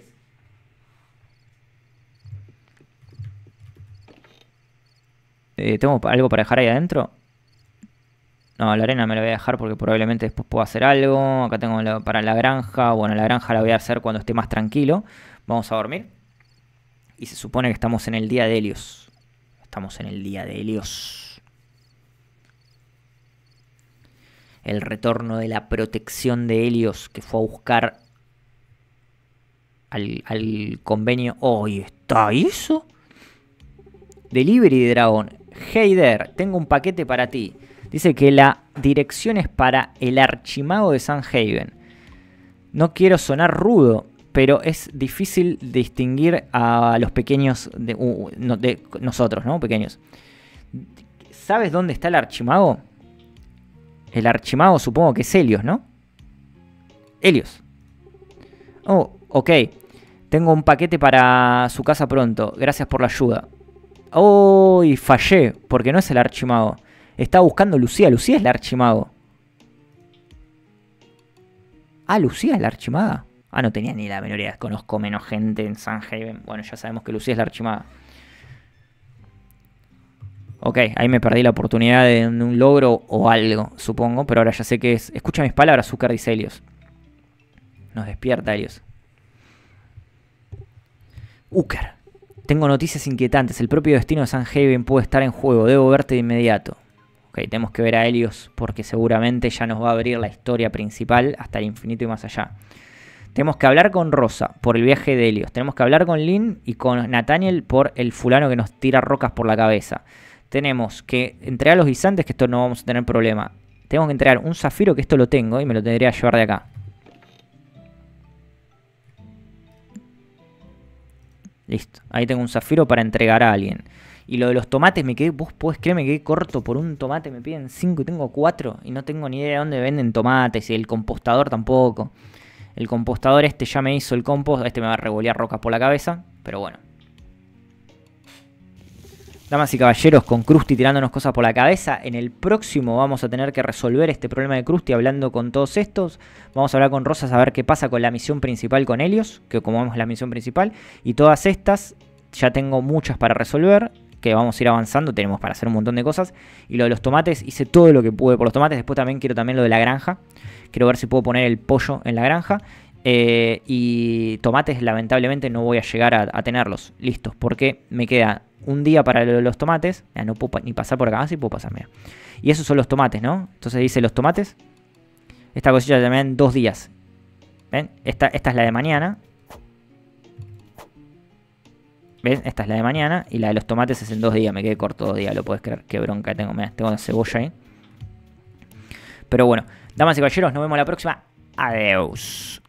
¿Tengo algo para dejar ahí adentro? No, la arena me la voy a dejar porque probablemente después puedo hacer algo. Acá tengo para la granja. Bueno, la granja la voy a hacer cuando esté más tranquilo. Vamos a dormir. Y se supone que estamos en el día de Helios. Estamos en el día de Helios. El retorno de la protección de Helios que fue a buscar al convenio. ¡Oh! ¿Está eso? Delivery de dragón. Hey there, tengo un paquete para ti. Dice que la dirección es para el archimago de Sunhaven. No quiero sonar rudo, pero es difícil distinguir a los pequeños de nosotros, ¿no? Pequeños. ¿Sabes dónde está el archimago? El archimago supongo que es Helios, ¿no? Helios. Oh, ok. Tengo un paquete para su casa pronto. Gracias por la ayuda. Oh, y fallé, porque no es el archimago. Estaba buscando Lucía. Lucía es la archimago. Ah, Lucía es la archimaga. Ah, no tenía ni la menor idea. Conozco menos gente en Sunhaven. Bueno, ya sabemos que Lucía es la archimaga. Ok, ahí me perdí la oportunidad de un logro o algo, supongo. Pero ahora ya sé que es... Escucha mis palabras, Zucker, dice Helios. Nos despierta Helios. Uker. Tengo noticias inquietantes. El propio destino de Sunhaven puede estar en juego. Debo verte de inmediato. Ok, tenemos que ver a Helios porque seguramente ya nos va a abrir la historia principal hasta el infinito y más allá. Tenemos que hablar con Rosa por el viaje de Helios. Tenemos que hablar con Lynn y con Nathaniel por el fulano que nos tira rocas por la cabeza. Tenemos que entregar los guisantes, que esto no vamos a tener problema. Tenemos que entregar un zafiro, que esto lo tengo y me lo tendría que llevar de acá. Listo, ahí tengo un zafiro para entregar a alguien. Y lo de los tomates me quedé, vos podés creer, me quedé corto por un tomate, me piden 5 y tengo 4. Y no tengo ni idea de dónde venden tomates y el compostador tampoco. El compostador este ya me hizo el compost, este me va a revolear rocas por la cabeza, pero bueno. Damas y caballeros, con Krusty tirándonos cosas por la cabeza. En el próximo vamos a tener que resolver este problema de Krusty hablando con todos estos. Vamos a hablar con Rosa a ver qué pasa con la misión principal con Helios, que como vemos es la misión principal. Y todas estas, ya tengo muchas para resolver, que vamos a ir avanzando. Tenemos para hacer un montón de cosas. Y lo de los tomates, hice todo lo que pude por los tomates. Después también quiero lo de la granja. Quiero ver si puedo poner el pollo en la granja. Y tomates lamentablemente no voy a llegar a tenerlos listos, porque me queda un día para los tomates. No puedo ni pasar por acá, sí puedo pasar, mira. Y esos son los tomates, ¿no? Entonces dice los tomates. Esta cosecha también en 2 días. ¿Ven? Esta es la de mañana. ¿Ven? Esta es la de mañana. Y la de los tomates es en 2 días. Me quedé corto 2 días, lo puedes creer. Qué bronca tengo. Mirá, tengo una cebolla ahí. Pero bueno, damas y caballeros, nos vemos la próxima. Adiós.